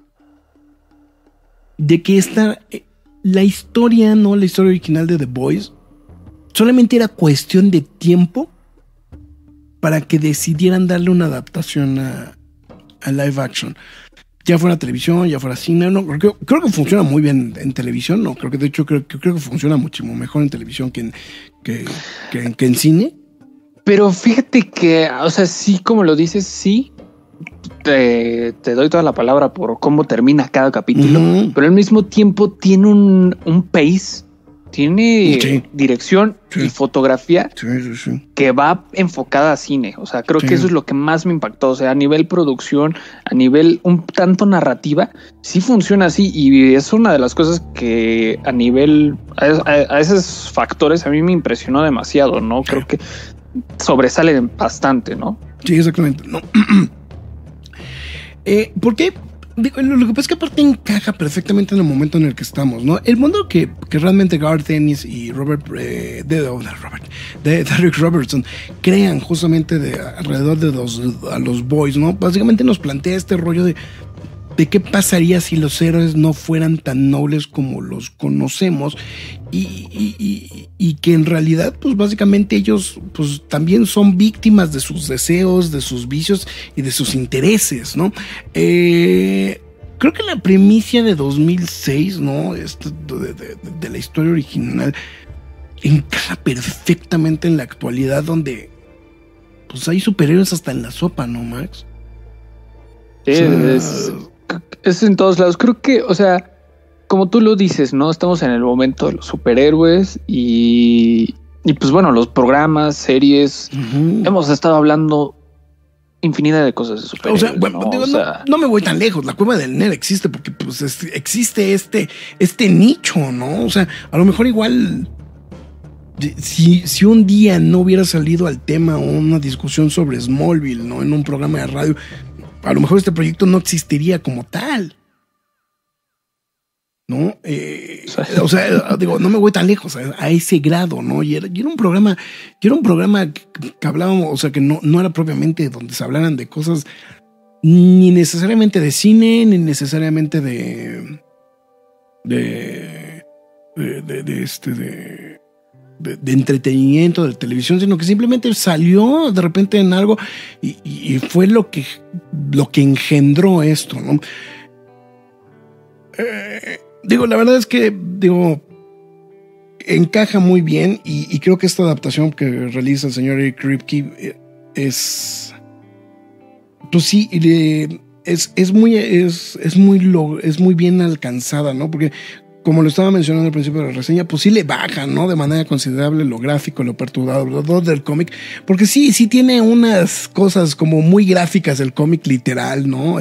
que la historia, ¿no? La historia original de The Boys solamente era cuestión de tiempo para que decidieran darle una adaptación a live action. Ya fuera televisión, ya fuera cine, no, creo que funciona muy bien en televisión, no, creo que de hecho creo que funciona muchísimo mejor en televisión que en cine. Pero fíjate que, o sea, sí, como lo dices, sí, te doy toda la palabra por cómo termina cada capítulo, pero al mismo tiempo tiene un pace, tiene dirección y fotografía que va enfocada a cine. O sea, creo que eso es lo que más me impactó. O sea, a nivel producción, a nivel un tanto narrativa, sí funciona así, y es una de las cosas que a nivel a esos factores a mí me impresionó demasiado, ¿no? Creo que sobresale bastante, ¿no? Sí, exactamente. No. ¿Por qué? Lo que pasa es que aparte encaja perfectamente en el momento en el que estamos, ¿no? El mundo que realmente Garth Ennis y Derek Robertson crean justamente alrededor de los boys, ¿no? Básicamente nos plantea este rollo de qué pasaría si los héroes no fueran tan nobles como los conocemos y que en realidad pues básicamente ellos pues también son víctimas de sus deseos, de sus vicios y de sus intereses, ¿no? Creo que la primicia de 2006, ¿no? De la historia original encaja perfectamente en la actualidad, donde pues hay superhéroes hasta en la sopa, ¿no, Max? Sí, es en todos lados. Creo que, o sea, como tú lo dices, ¿no? Estamos en el momento de los superhéroes y pues bueno, los programas, series, hemos estado hablando infinidad de cosas de superhéroes. O sea, bueno, ¿no? No me voy tan lejos. La Cueva del Nerd existe porque pues existe este nicho, ¿no? O sea, a lo mejor igual si un día no hubiera salido al tema o una discusión sobre Smallville, ¿no? En un programa de radio, a lo mejor este proyecto no existiría como tal, ¿no? O sea, digo, no me voy tan lejos a ese grado, ¿no? Y era un programa que hablábamos, o sea, que no era propiamente donde se hablaran de cosas ni necesariamente de cine, ni necesariamente de entretenimiento, de televisión, sino que simplemente salió de repente en algo y fue lo que engendró esto, ¿no? La verdad es que, encaja muy bien y creo que esta adaptación que realiza el señor Eric Kripke es, pues sí, es muy bien alcanzada, ¿no? Porque como lo estaba mencionando al principio de la reseña, pues sí le baja, ¿no? De manera considerable lo gráfico, lo perturbador del cómic, porque sí tiene unas cosas como muy gráficas del cómic literal, ¿no?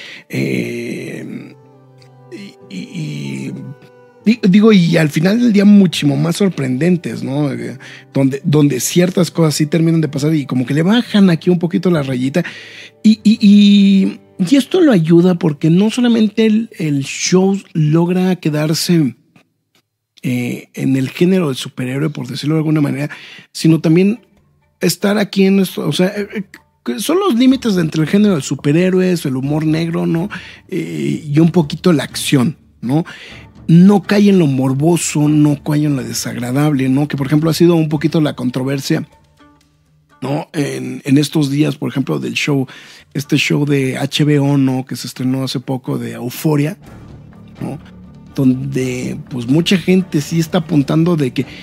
Y al final del día muchísimo más sorprendentes, ¿no? Donde ciertas cosas sí terminan de pasar y como que le bajan aquí un poquito la rayita y esto lo ayuda porque no solamente el show logra quedarse en el género del superhéroe, por decirlo de alguna manera, sino también estar aquí en esto, o sea, son los límites entre el género del superhéroes, el humor negro, ¿no? Y un poquito la acción, ¿no? No cae en lo morboso, no cae en lo desagradable, ¿no? Que por ejemplo ha sido un poquito la controversia, ¿no? En estos días, por ejemplo, del show, este show de HBO, ¿no? Que se estrenó hace poco de Euphoria, ¿no? Donde pues mucha gente sí está apuntando de que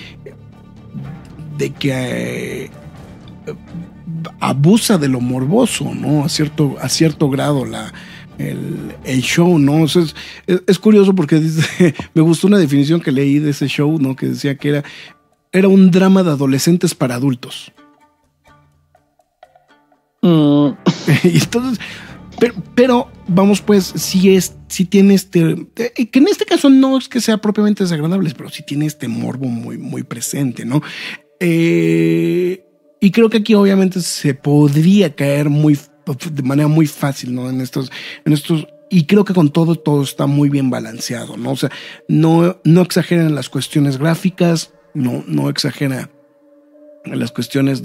abusa de lo morboso, ¿no? A cierto grado el show, ¿no? O sea, es curioso porque me gustó una definición que leí de ese show, ¿no? Que decía que era un drama de adolescentes para adultos. Y entonces, pero vamos, pues, sí tiene que en este caso no es que sea propiamente desagradable, pero sí tiene este morbo muy, muy presente, ¿no? Y creo que aquí obviamente se podría caer de manera muy fácil, ¿no? En estos, y creo que con todo está muy bien balanceado, ¿no? O sea, no exagera en las cuestiones gráficas, no exagera en las cuestiones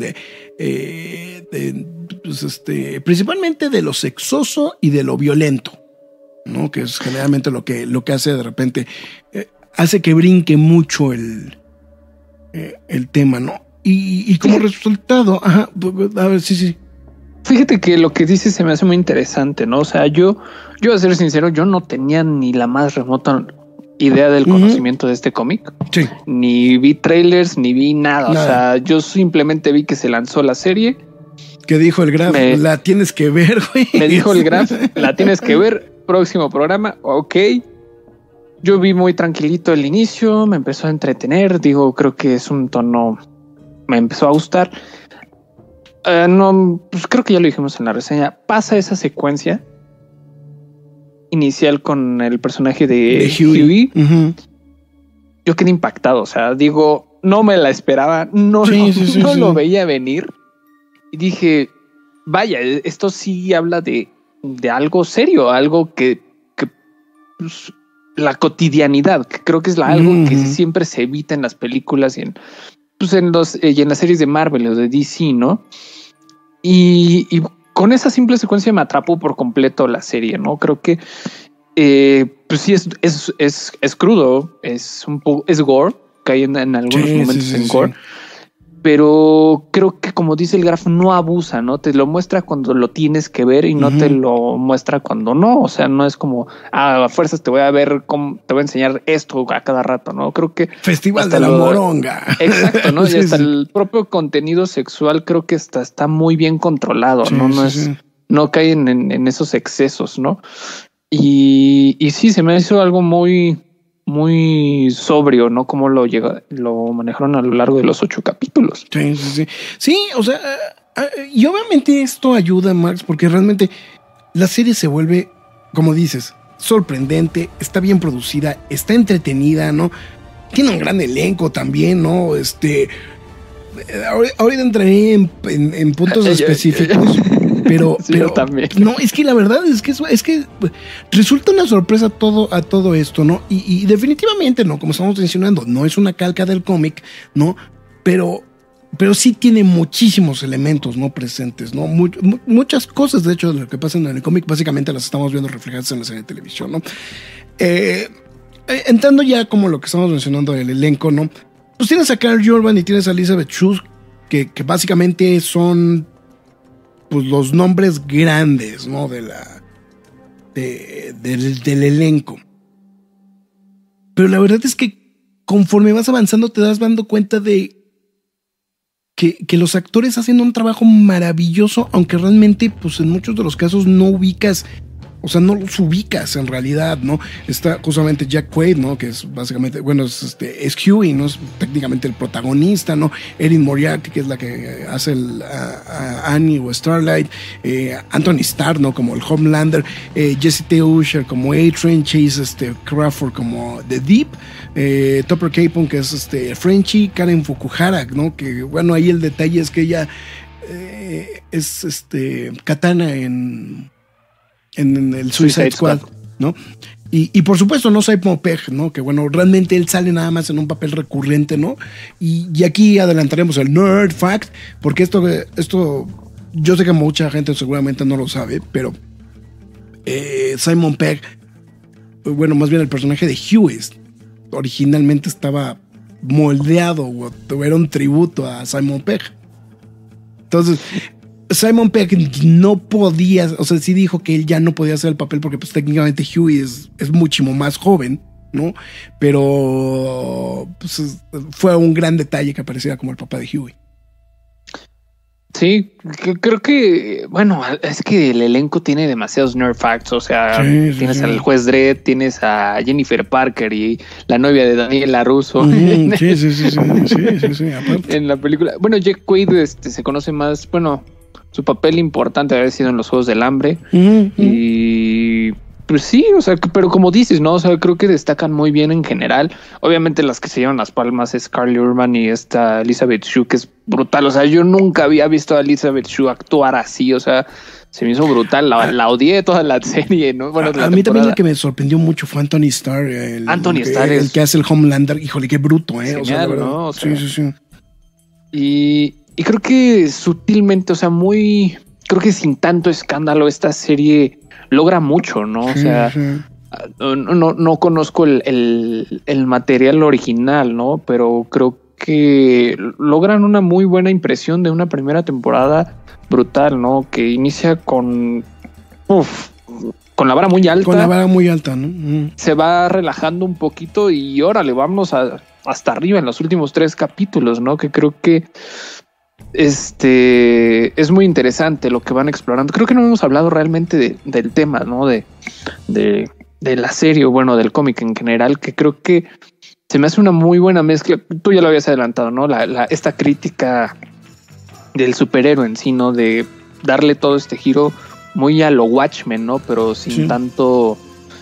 principalmente de lo sexoso y de lo violento, ¿no? Que es generalmente lo que hace de repente, hace que brinque mucho el tema, ¿no? Y como resultado, a ver, sí. Fíjate que lo que dices se me hace muy interesante, ¿no? O sea, yo a ser sincero, yo no tenía ni la más remota idea del conocimiento de este cómic. Sí. Ni vi trailers, ni vi nada. O sea, yo simplemente vi que se lanzó la serie. Que dijo el Graf, la tienes que ver, güey. Me dijo el Graf, la tienes que ver, próximo programa, ok. Yo vi muy tranquilito el inicio, me empezó a entretener, creo que es un tono, me empezó a gustar. Pues creo que ya lo dijimos en la reseña. Pasa esa secuencia inicial con el personaje de Huey. Uh-huh. Yo quedé impactado. O sea, no me la esperaba. No lo veía venir. Y dije, vaya, esto sí habla de algo serio, algo que pues, la cotidianidad, que creo que es algo que siempre se evita en las películas y en las series de Marvel o de DC, ¿no? Y con esa simple secuencia me atrapó por completo la serie, ¿no? Creo que pues sí es crudo, es gore, que hay en algunos momentos en gore. Pero creo que, como dice el Graf, no abusa, ¿no? Te lo muestra cuando lo tienes que ver y no te lo muestra cuando no. O sea, no es como, a fuerzas te voy a ver, te voy a enseñar esto a cada rato, ¿no? Creo que... Festival de la moronga. Exacto, ¿no? Y hasta el propio contenido sexual creo que está muy bien controlado, ¿no? No cae en esos excesos, ¿no? Y sí, se me hizo algo muy... muy sobrio, ¿no? Como lo manejaron a lo largo de los 8 capítulos. Sí, o sea, y obviamente esto ayuda, Max, porque realmente la serie se vuelve, como dices, sorprendente, está bien producida, está entretenida, ¿no? Tiene un gran elenco también, ¿no? Ahorita entraré en puntos específicos. Pero también. No, es que la verdad es que resulta una sorpresa a todo esto, ¿no? Y definitivamente, ¿no? Como estamos mencionando, no es una calca del cómic, ¿no? Pero sí tiene muchísimos elementos, ¿no? Presentes, ¿no? Muchas cosas, de hecho, de lo que pasa en el cómic, básicamente las estamos viendo reflejadas en la serie de televisión, ¿no? Entrando ya como lo que estamos mencionando del elenco, ¿no? pues tienes a Karl Urban y tienes a Elizabeth Shue, que básicamente son pues los nombres grandes, ¿no? Del elenco. Pero la verdad es que conforme vas avanzando te das dando cuenta de que los actores hacen un trabajo maravilloso, aunque realmente pues en muchos de los casos no ubicas, o sea, no los ubicas en realidad, ¿no? Está justamente Jack Quaid, ¿no? Que es básicamente, bueno, es Huey, ¿no? Es técnicamente el protagonista, ¿no? Erin Moriarty, que es la que hace a Annie o Starlight, Anthony Starr, ¿no? Como el Homelander, Jesse T. Usher como A-Train, Chase Crawford como The Deep, Topper Capon, que es Frenchie, Karen Fukuhara, ¿no? Que, bueno, ahí el detalle es que ella es Katana en el Suicide Squad, ¿no? Y por supuesto, no Simon Pegg, ¿no? Que bueno, realmente él sale nada más en un papel recurrente, ¿no? Y aquí adelantaremos el Nerd Fact, porque esto yo sé que mucha gente seguramente no lo sabe, pero Simon Pegg, bueno, más bien el personaje de Huey, originalmente estaba moldeado, o era un tributo a Simon Pegg. Entonces, Simon Pegg no podía, o sea, sí dijo que él ya no podía hacer el papel porque pues técnicamente Huey es muchísimo más joven, ¿no? Pero pues, fue un gran detalle que apareciera como el papá de Huey. Sí, creo que, bueno, es que el elenco tiene demasiados nerd facts, o sea, tienes al juez Dredd, tienes a Jennifer Parker y la novia de Daniela Russo. Sí, aparte. En la película. Bueno, Jack Quaid se conoce más, bueno, su papel importante había sido en los Juegos del Hambre. Y pues sí, o sea, pero como dices, ¿no? O sea, creo que destacan muy bien en general. Obviamente las que se llevan las palmas es Karl Urban y esta Elizabeth Shue, que es brutal. O sea, yo nunca había visto a Elizabeth Shue actuar así, o sea, se me hizo brutal. La odié toda la serie, ¿no? Bueno, a mí también la que me sorprendió mucho fue Anthony Starr. El que hace el Homelander. Híjole, qué bruto, ¿eh? Genial, o sea, la verdad. ¿no? O sea, sí. Y creo que sutilmente, o sea, creo que sin tanto escándalo esta serie logra mucho, ¿no? O sea, no conozco el material original, ¿no? Pero creo que logran una muy buena impresión de una primera temporada brutal, ¿no? Que inicia con la vara muy alta. Con la vara muy alta, ¿no? Se va relajando un poquito y órale, vámonos hasta arriba en los últimos 3 capítulos, ¿no? Que creo que es muy interesante lo que van explorando. Creo que no hemos hablado realmente del tema, ¿no? De la serie, o bueno, del cómic en general, que creo que se me hace una muy buena mezcla. Tú ya lo habías adelantado, ¿no? Esta crítica del superhéroe en sí, ¿no? De darle todo este giro muy a lo Watchmen, ¿no? Pero sin tanto,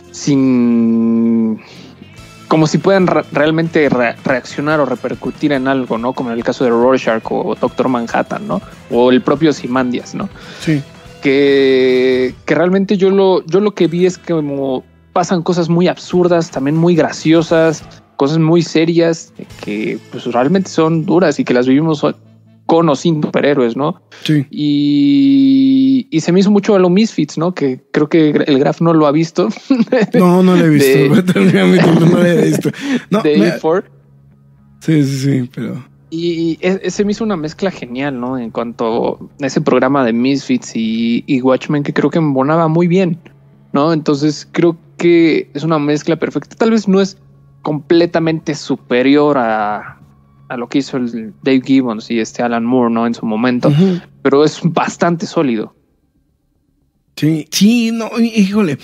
como si puedan realmente reaccionar o repercutir en algo, ¿no? Como en el caso de Rorschach o Doctor Manhattan, ¿no? O el propio Ozymandias, ¿no? Sí. Que realmente yo lo que vi es que como pasan cosas muy absurdas, también muy graciosas, cosas muy serias, que pues realmente son duras y que las vivimos con o sin superhéroes, ¿no? Sí. Y se me hizo mucho a lo Misfits, ¿no? Que creo que el Graf no lo ha visto. No lo he visto. No lo he visto. No, de A4. Sí, pero... Y se me hizo una mezcla genial, ¿no? En cuanto a ese programa de Misfits y Watchmen, que creo que embonaba muy bien, ¿no? Entonces creo que es una mezcla perfecta. Tal vez no es completamente superior a lo que hizo el Dave Gibbons y Alan Moore, ¿no? En su momento, pero es bastante sólido. Sí, no, híjole.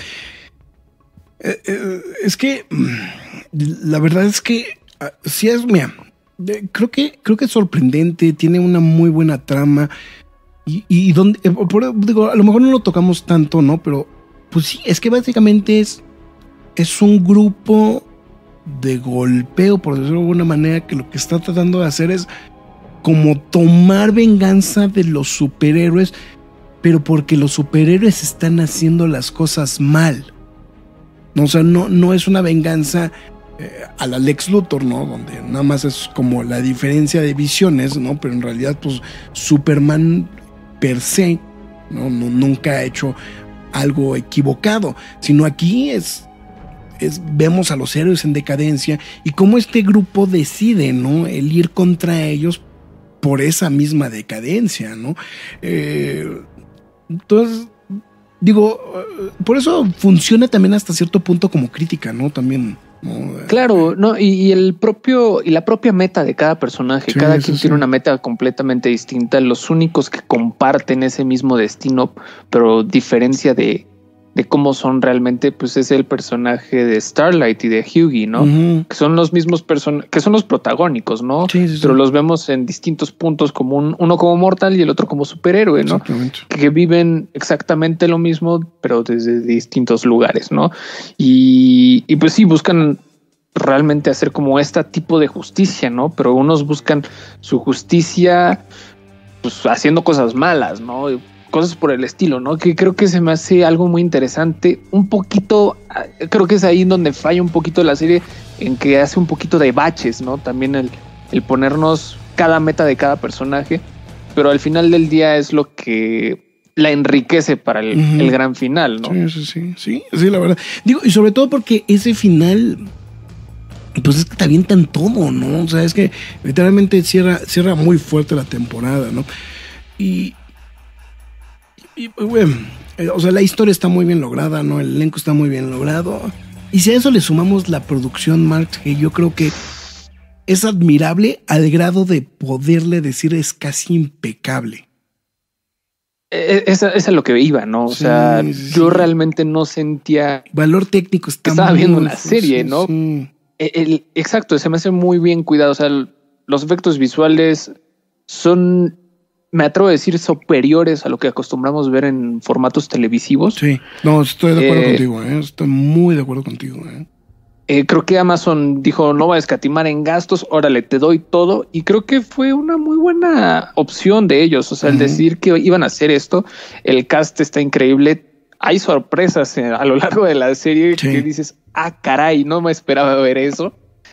Es que la verdad es que sí es, mira, creo que es sorprendente, tiene una muy buena trama y donde, digo, a lo mejor no lo tocamos tanto, ¿no? Pero pues sí, es que básicamente es un grupo de golpeo, por decirlo de alguna manera, que lo que está tratando de hacer es como tomar venganza de los superhéroes, pero porque los superhéroes están haciendo las cosas mal. No, o sea, no es una venganza a la Lex Luthor, ¿no? Donde nada más es como la diferencia de visiones, ¿no? Pero en realidad, pues, Superman per se, ¿no? Nunca ha hecho algo equivocado, sino aquí es vemos a los héroes en decadencia y cómo este grupo decide, ¿no? El ir contra ellos por esa misma decadencia, ¿no? Entonces, digo, por eso funciona también hasta cierto punto como crítica, ¿no? También, ¿no? Claro, no, y la propia meta de cada personaje, sí, cada quien tiene una meta completamente distinta. Los únicos que comparten ese mismo destino, pero diferencia de cómo son realmente, pues es el personaje de Starlight y de Hughie, ¿no? Que son los mismos que son los protagónicos, ¿no? Sí. Pero los vemos en distintos puntos, como uno como mortal y el otro como superhéroe, ¿no? Que viven exactamente lo mismo, pero desde distintos lugares, ¿no? Y pues sí, buscan realmente hacer como este tipo de justicia, ¿no? Pero unos buscan su justicia, pues haciendo cosas malas, ¿no? Cosas por el estilo, ¿no? Que creo que se me hace algo muy interesante. Un poquito, creo que es ahí donde falla un poquito la serie, en que hace un poquito de baches, ¿no? También el ponernos cada meta de cada personaje, pero al final del día es lo que la enriquece para el gran final, ¿no? Sí, la verdad. Digo, y sobre todo porque ese final, pues es que te avientan todo, ¿no? O sea, es que literalmente cierra muy fuerte la temporada, ¿no? Y bueno, o sea, la historia está muy bien lograda, ¿no? El elenco está muy bien logrado. Y si a eso le sumamos la producción, Mark, que yo creo que es admirable al grado de poderle decir es casi impecable. Esa es lo que iba, ¿no? O sea, yo realmente no sentía... Valor técnico estaba viendo una serie, ¿no? Sí. Exacto, se me hace muy bien cuidado. O sea, los efectos visuales son... me atrevo a decir superiores a lo que acostumbramos ver en formatos televisivos. Sí, no, estoy de acuerdo contigo, estoy muy de acuerdo contigo. Creo que Amazon dijo, no va a escatimar en gastos, órale, te doy todo, y creo que fue una muy buena opción de ellos, o sea, el decir que iban a hacer esto. El cast está increíble, hay sorpresas a lo largo de la serie que dices, caray, no me esperaba ver eso.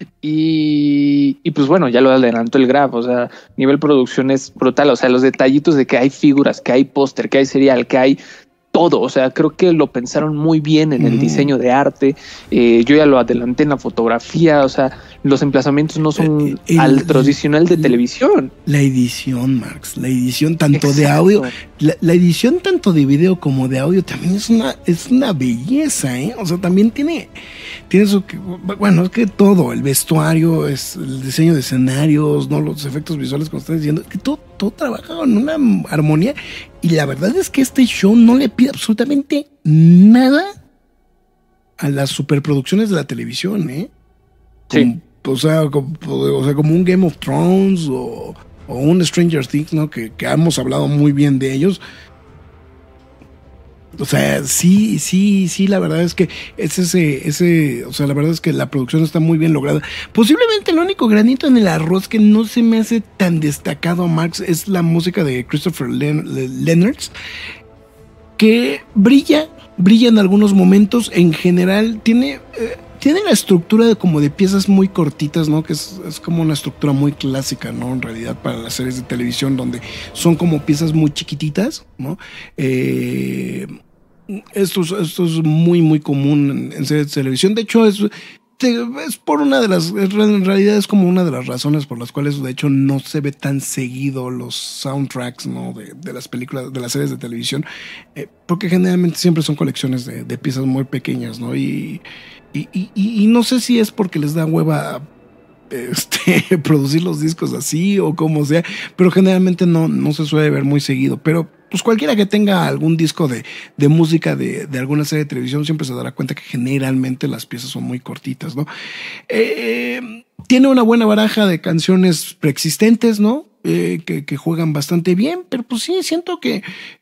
Y pues bueno, ya lo adelantó el Graf, o sea, nivel producción es brutal, o sea, los detallitos de que hay figuras, que hay póster, que hay serial, que hay todo, o sea, creo que lo pensaron muy bien en el diseño de arte. Yo ya lo adelanté en la fotografía, o sea, los emplazamientos no son al tradicional de televisión. La edición, Max, la edición tanto de audio, la edición tanto de video como de audio también es una belleza, o sea, también tiene eso que, bueno, es que todo, el vestuario, es el diseño de escenarios, no los efectos visuales, como estás diciendo, que todo trabajado en una armonía. Y la verdad es que este show no le pide absolutamente nada a las superproducciones de la televisión, Sí. O sea, como un Game of Thrones o un Stranger Things, ¿no? Que hemos hablado muy bien de ellos. O sea, sí, la verdad es que o sea, la verdad es que la producción está muy bien lograda. Posiblemente el único granito en el arroz que no se me hace tan destacado, Max, es la música de Christopher Leonard, que brilla en algunos momentos. En general tiene la estructura de piezas muy cortitas, ¿no? Que es como una estructura muy clásica, ¿no? En realidad para las series de televisión, donde son como piezas muy chiquititas, ¿no? Esto es muy, muy común en series de televisión. De hecho, es por en realidad es como una de las razones por las cuales, de hecho, no se ve tan seguido los soundtracks, ¿no? de las películas, de las series de televisión, porque generalmente siempre son colecciones de piezas muy pequeñas, ¿no? Y no sé si es porque les da hueva producir los discos así o como sea, pero generalmente no se suele ver muy seguido. Pero pues cualquiera que tenga algún disco de música de alguna serie de televisión siempre se dará cuenta que generalmente las piezas son muy cortitas, ¿no? Tiene una buena baraja de canciones preexistentes, ¿no? Que juegan bastante bien, pero pues sí, siento que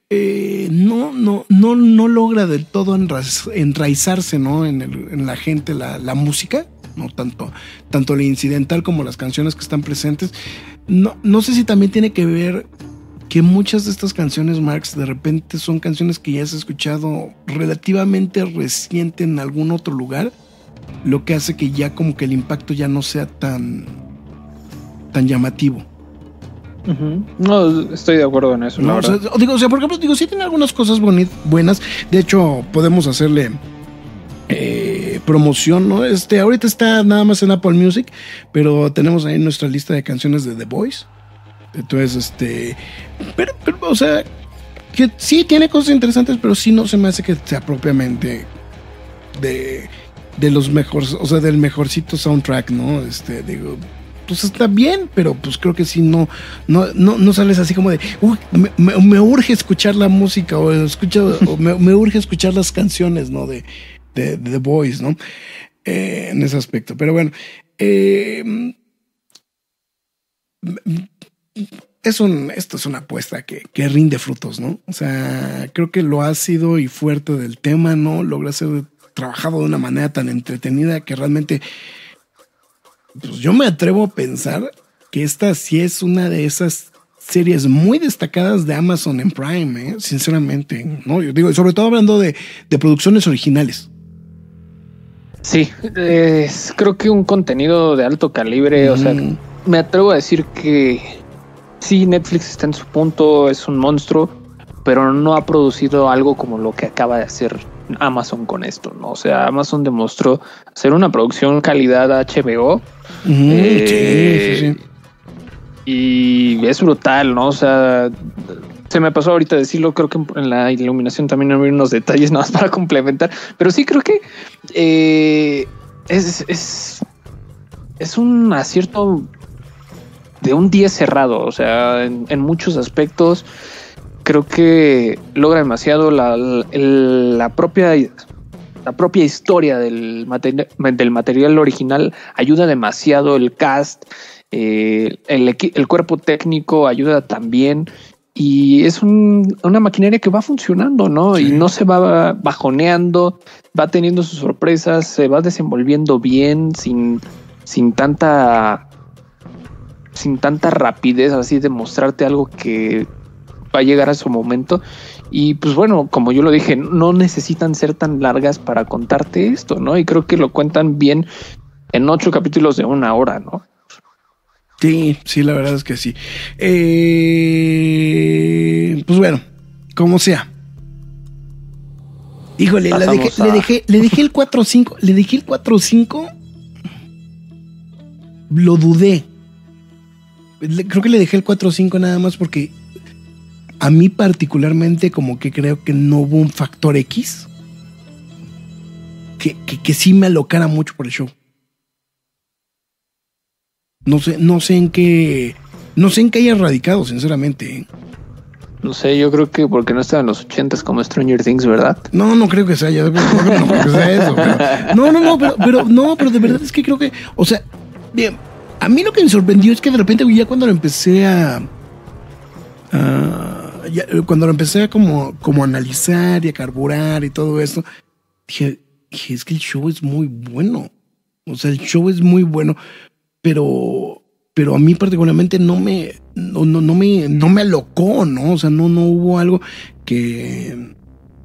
no logra del todo enraizarse, ¿no? en la gente la música, no tanto la incidental como las canciones que están presentes. No sé si también tiene que ver que muchas de estas canciones, Marx, de repente son canciones que ya has escuchado relativamente reciente en algún otro lugar, lo que hace que ya como que el impacto ya no sea tan llamativo. No, estoy de acuerdo en eso. No, por ejemplo, sí tiene algunas cosas buenas. De hecho, podemos hacerle promoción, ¿no? Ahorita está nada más en Apple Music, pero tenemos ahí nuestra lista de canciones de The Voice. Entonces, pero, o sea, que sí tiene cosas interesantes, pero sí no se me hace que sea propiamente de los mejores, o sea, del mejorcito soundtrack, ¿no? Digo, pues está bien, pero pues creo que sí no sales así como de me urge escuchar la música o me urge escuchar las canciones, ¿no? De The Voice, ¿no? En ese aspecto. Pero bueno, esto es una apuesta que rinde frutos, ¿no? O sea, creo que lo ácido y fuerte del tema, ¿no? Logra ser trabajado de una manera tan entretenida que realmente, pues yo me atrevo a pensar que esta sí es una de esas series muy destacadas de Amazon en Prime, sinceramente, ¿no? Yo digo, sobre todo hablando de producciones originales. Sí, creo que un contenido de alto calibre, o sea, me atrevo a decir que sí, Netflix está en su punto, es un monstruo, pero no ha producido algo como lo que acaba de hacer Amazon con esto, ¿no? O sea, Amazon demostró hacer una producción calidad HBO. Sí. Y es brutal, ¿no? O sea, se me pasó ahorita decirlo, creo que en la iluminación también hay unos detalles nada más para complementar, pero sí creo que es un acierto de un 10 cerrado, o sea, en muchos aspectos creo que logra demasiado la propia historia del material original, ayuda demasiado el cast, el cuerpo técnico ayuda también, y es una maquinaria que va funcionando, ¿no? Sí. Y no se va bajoneando, va teniendo sus sorpresas, se va desenvolviendo bien, sin tanta rapidez, así de mostrarte algo que va a llegar a su momento. Y pues bueno, como yo lo dije, no necesitan ser tan largas para contarte esto, ¿no? Y creo que lo cuentan bien en 8 capítulos de 1 hora, ¿no? Sí, la verdad es que sí. Pues bueno, como sea. Híjole, le dejé el 4-5. Le dejé el 4-5. Lo dudé. Creo que le dejé el 4-5 nada más porque a mí particularmente como que creo que no hubo un factor X que sí me alocara mucho por el show. No sé en qué haya radicado, sinceramente. No sé, yo creo que porque no estaba en los 80s como Stranger Things, ¿verdad? No creo que sea, no creo que sea eso. Pero de verdad es que creo que, o sea, bien, a mí lo que me sorprendió es que de repente ya cuando lo empecé como analizar y a carburar y todo eso, dije, es que el show es muy bueno. O sea, el show es muy bueno, pero a mí particularmente no me alocó, ¿no? O sea, no hubo algo que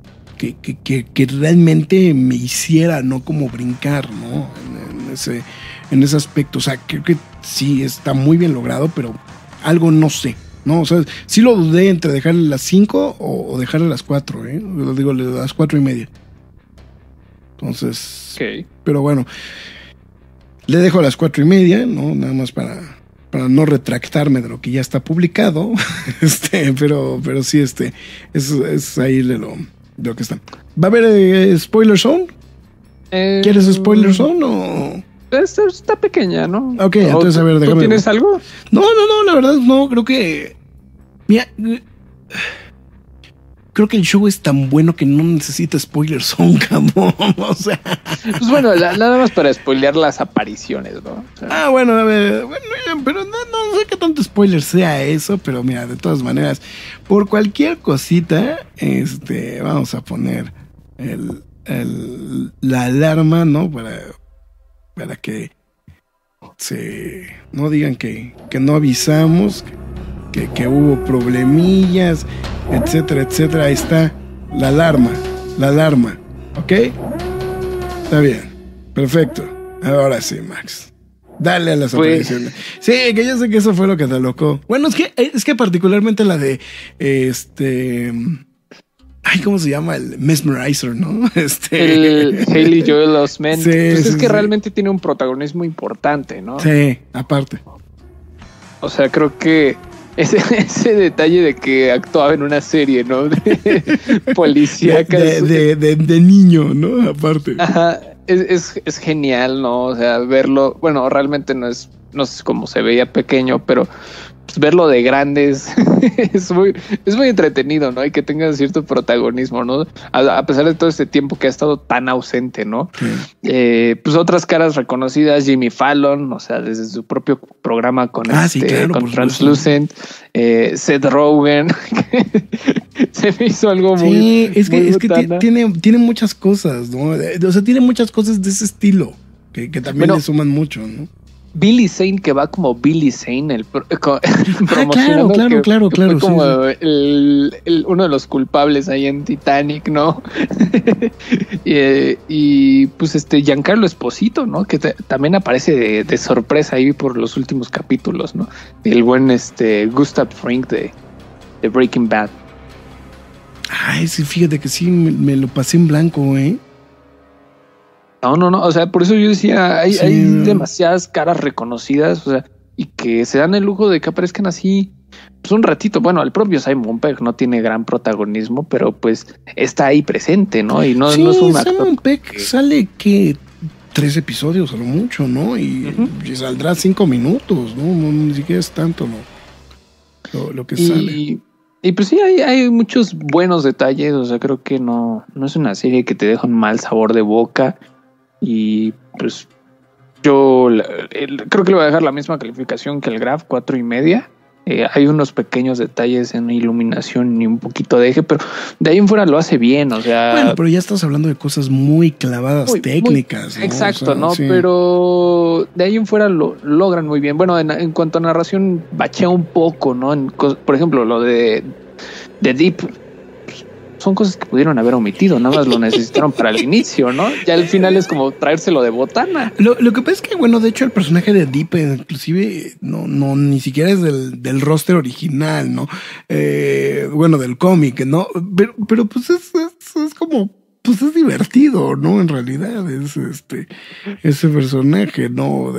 realmente me hiciera, ¿no? Como brincar, ¿no? En ese aspecto. O sea, creo que sí está muy bien logrado, pero algo no sé, ¿no? O sea, sí lo dudé entre dejarle las 5 o dejarle las 4, Lo digo, las 4:30. Entonces, okay. Pero bueno, le dejo a las 4:30, ¿no? Nada más para no retractarme de lo que ya está publicado. Pero sí, es ahí de lo que está. ¿Va a haber spoiler zone? ¿Quieres spoiler zone o...? Está pequeña, ¿no? Ok, entonces a ver, déjame. ¿Tú tienes algo? No, la verdad no, creo que... Mira, creo que el show es tan bueno que no necesita spoilers zone, cabrón. O sea... Pues bueno, nada más para spoilear las apariciones, ¿no? O sea... bueno, a ver, pero no sé qué tanto spoiler sea eso, pero mira, de todas maneras, por cualquier cosita, vamos a poner la alarma, ¿no? Para que no digan que no avisamos, que hubo problemillas, etcétera. Ahí está la alarma, ¿ok? Está bien, perfecto. Ahora sí, Max, dale a las apariciones. Sí, que yo sé que eso fue lo que te alocó. Bueno, es que particularmente la de Ay, ¿cómo se llama? El Mesmerizer, ¿no? El Haley Joel Osment. Sí, pues sí, es que sí. realmente tiene un protagonismo importante, ¿no? Sí, aparte. O sea, creo que ese detalle de que actuaba en una serie, ¿no? De policíaca. De niño, ¿no? Aparte. Ajá, es genial, ¿no? O sea, verlo, bueno, realmente no es como se veía pequeño, pero pues, verlo de grandes es muy entretenido, ¿no? Y que tenga cierto protagonismo, ¿no? A pesar de todo este tiempo que ha estado tan ausente, ¿no? Sí. Pues otras caras reconocidas, Jimmy Fallon, o sea, desde su propio programa con sí, claro, con por Translucent, Seth Rogen, se me hizo algo muy. Sí, es muy que botana. tiene muchas cosas, ¿no? O sea, tiene muchas cosas de ese estilo que también le suman mucho, ¿no? Billy Zane, que va como Billy Zane, claro, fue como sí. uno de los culpables ahí en Titanic, ¿no? y pues Giancarlo Esposito, ¿no? Que también aparece de sorpresa ahí por los últimos capítulos, ¿no? El buen Gustav Fring de Breaking Bad. Ay, sí, fíjate que sí, me lo pasé en blanco, ¿eh? No, o sea, por eso yo decía, hay demasiadas caras reconocidas, o sea, y que se dan el lujo de que aparezcan así, pues un ratito. Bueno, el propio Simon Pegg no tiene gran protagonismo, pero pues está ahí presente, ¿no? Y no es un actor. Simon Pegg sale que 3 episodios a lo mucho, ¿no? Y saldrá 5 minutos, ¿no? Ni siquiera es tanto lo que sale. Y pues sí, hay muchos buenos detalles, o sea, creo que no es una serie que te deja un mal sabor de boca. Y pues yo creo que le voy a dejar la misma calificación que el Graf, 4.5. Hay unos pequeños detalles en iluminación y un poquito de eje, pero de ahí en fuera lo hace bien, o sea. Bueno, pero ya estás hablando de cosas muy clavadas, técnicas, ¿no? Exacto, o sea, ¿no? Sí. Pero de ahí en fuera lo logran muy bien. Bueno, en cuanto a narración, bachea un poco, ¿no? Por ejemplo, lo de Deep. Son cosas que pudieron haber omitido, nada más lo necesitaron para el inicio, ¿no? Ya al final es como traérselo de botana. Lo que pasa es que, bueno, de hecho el personaje de Deep inclusive no ni siquiera es del roster original, ¿no? Bueno, del cómic, ¿no? Pero pues es como, pues es divertido, ¿no? En realidad es ese personaje, ¿no?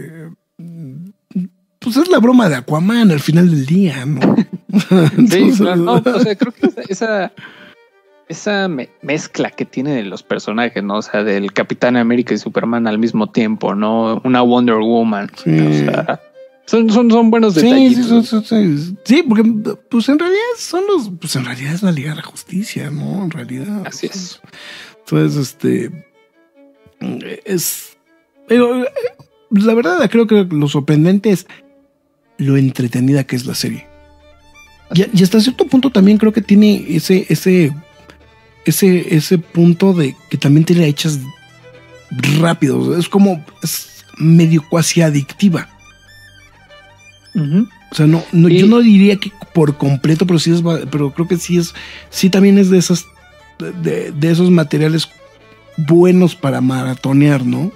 Pues es la broma de Aquaman al final del día, ¿no? Entonces, sí, claro, no, o sea, creo que esa mezcla que tiene de los personajes, ¿no? O sea, del Capitán América y Superman al mismo tiempo, ¿no? Una Wonder Woman. Sí. O sea, son buenos detallitos. Sí, porque pues en realidad en realidad es la Liga de la Justicia, ¿no? En realidad. Así es. Entonces, pero la verdad creo que lo sorprendente es lo entretenida que es la serie. Y hasta cierto punto también creo que tiene ese punto de que también te la echas rápido. Es como es medio cuasi adictiva. O sea, yo no diría que por completo, pero creo que sí también es de esas de esos materiales buenos para maratonear, ¿no?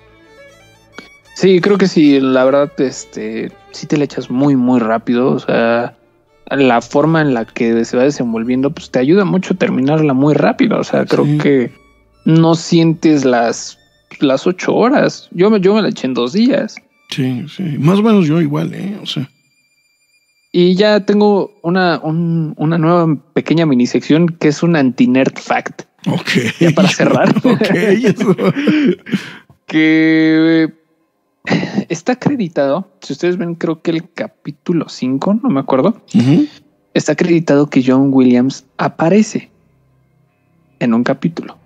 Sí, creo que sí, la verdad, sí te le echas muy, muy rápido, o sea, la forma en la que se va desenvolviendo, pues te ayuda mucho a terminarla muy rápido, o sea, creo que no sientes las 8 horas, yo me la eché en 2 días. Sí, más o menos yo igual, o sea. Y ya tengo una nueva pequeña minisección que es un anti-nerd fact. Ok. Ya para cerrar. Ok, eso. Que está acreditado, si ustedes ven, creo que el capítulo 5, no me acuerdo, está acreditado que John Williams aparece en un capítulo.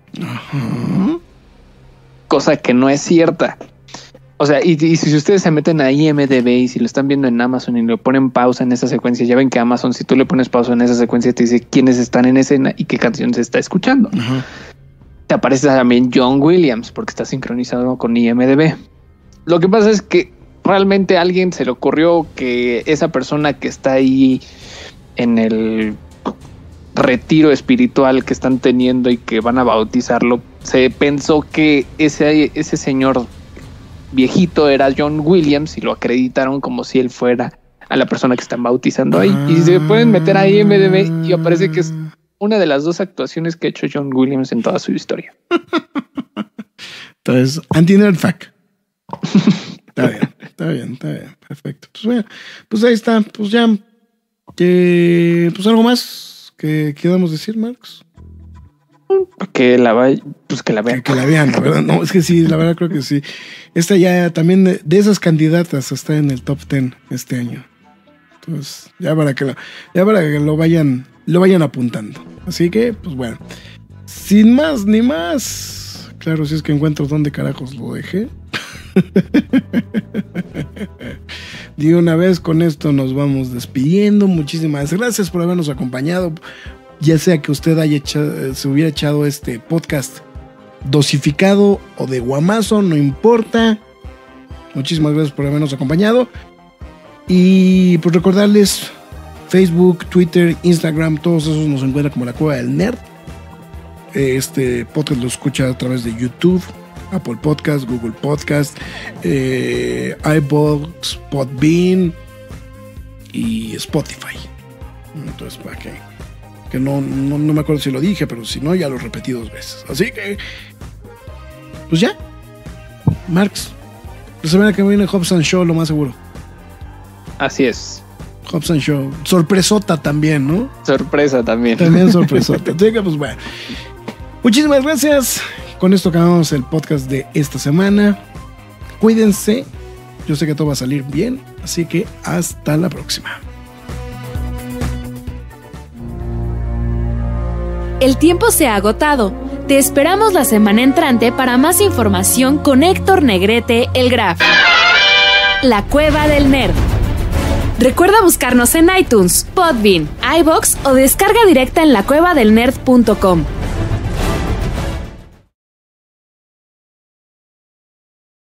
Cosa que no es cierta. O sea, y si ustedes se meten a IMDb y si lo están viendo en Amazon y le ponen pausa en esa secuencia, ya ven que Amazon, si tú le pones pausa en esa secuencia, te dice quiénes están en escena y qué canción se está escuchando. Te aparece también John Williams porque está sincronizado con IMDb. Lo que pasa es que realmente a alguien se le ocurrió que esa persona que está ahí en el retiro espiritual que están teniendo y que van a bautizarlo, se pensó que ese señor viejito era John Williams y lo acreditaron como si él fuera a la persona que están bautizando ahí. Y se pueden meter a IMDb y aparece que es una de las 2 actuaciones que ha hecho John Williams en toda su historia. Entonces, anti-nerd fact. Está bien. Perfecto. Pues bueno, pues ahí está. Pues ya. Pues algo más que queramos decir, Marcos. Que la vean. Que la vean, la verdad. No, es que sí, la verdad creo que sí. Esta ya también de esas candidatas está en el top 10 este año. Entonces, ya para que lo vayan apuntando. Así que, pues bueno. Sin más ni más. Claro, si es que encuentro dónde carajos lo dejé. De una vez con esto nos vamos despidiendo. Muchísimas gracias por habernos acompañado. Ya sea que usted se hubiera echado este podcast dosificado o de guamazo, no importa. Muchísimas gracias por habernos acompañado. Y pues recordarles, Facebook, Twitter, Instagram, todos esos nos encuentran como La Cueva del Nerd. Este podcast lo escucha a través de YouTube, Apple Podcast, Google Podcast, iVoox, Podbean y Spotify. Entonces, para que no me acuerdo si lo dije, pero si no, ya lo repetí 2 veces. Así que, pues ya. Marx, la semana que viene Hobbs and Shaw, lo más seguro. Así es. Hobbs and Shaw. Sorpresota también, ¿no? Sorpresa también. También sorpresota. Así que, pues bueno. Muchísimas gracias. Con esto acabamos el podcast de esta semana. Cuídense. Yo sé que todo va a salir bien. Así que hasta la próxima. El tiempo se ha agotado. Te esperamos la semana entrante para más información con Héctor Negrete, el Graf. La Cueva del Nerd. Recuerda buscarnos en iTunes, Podbean, iVoox o descarga directa en lacuevadelnerd.com.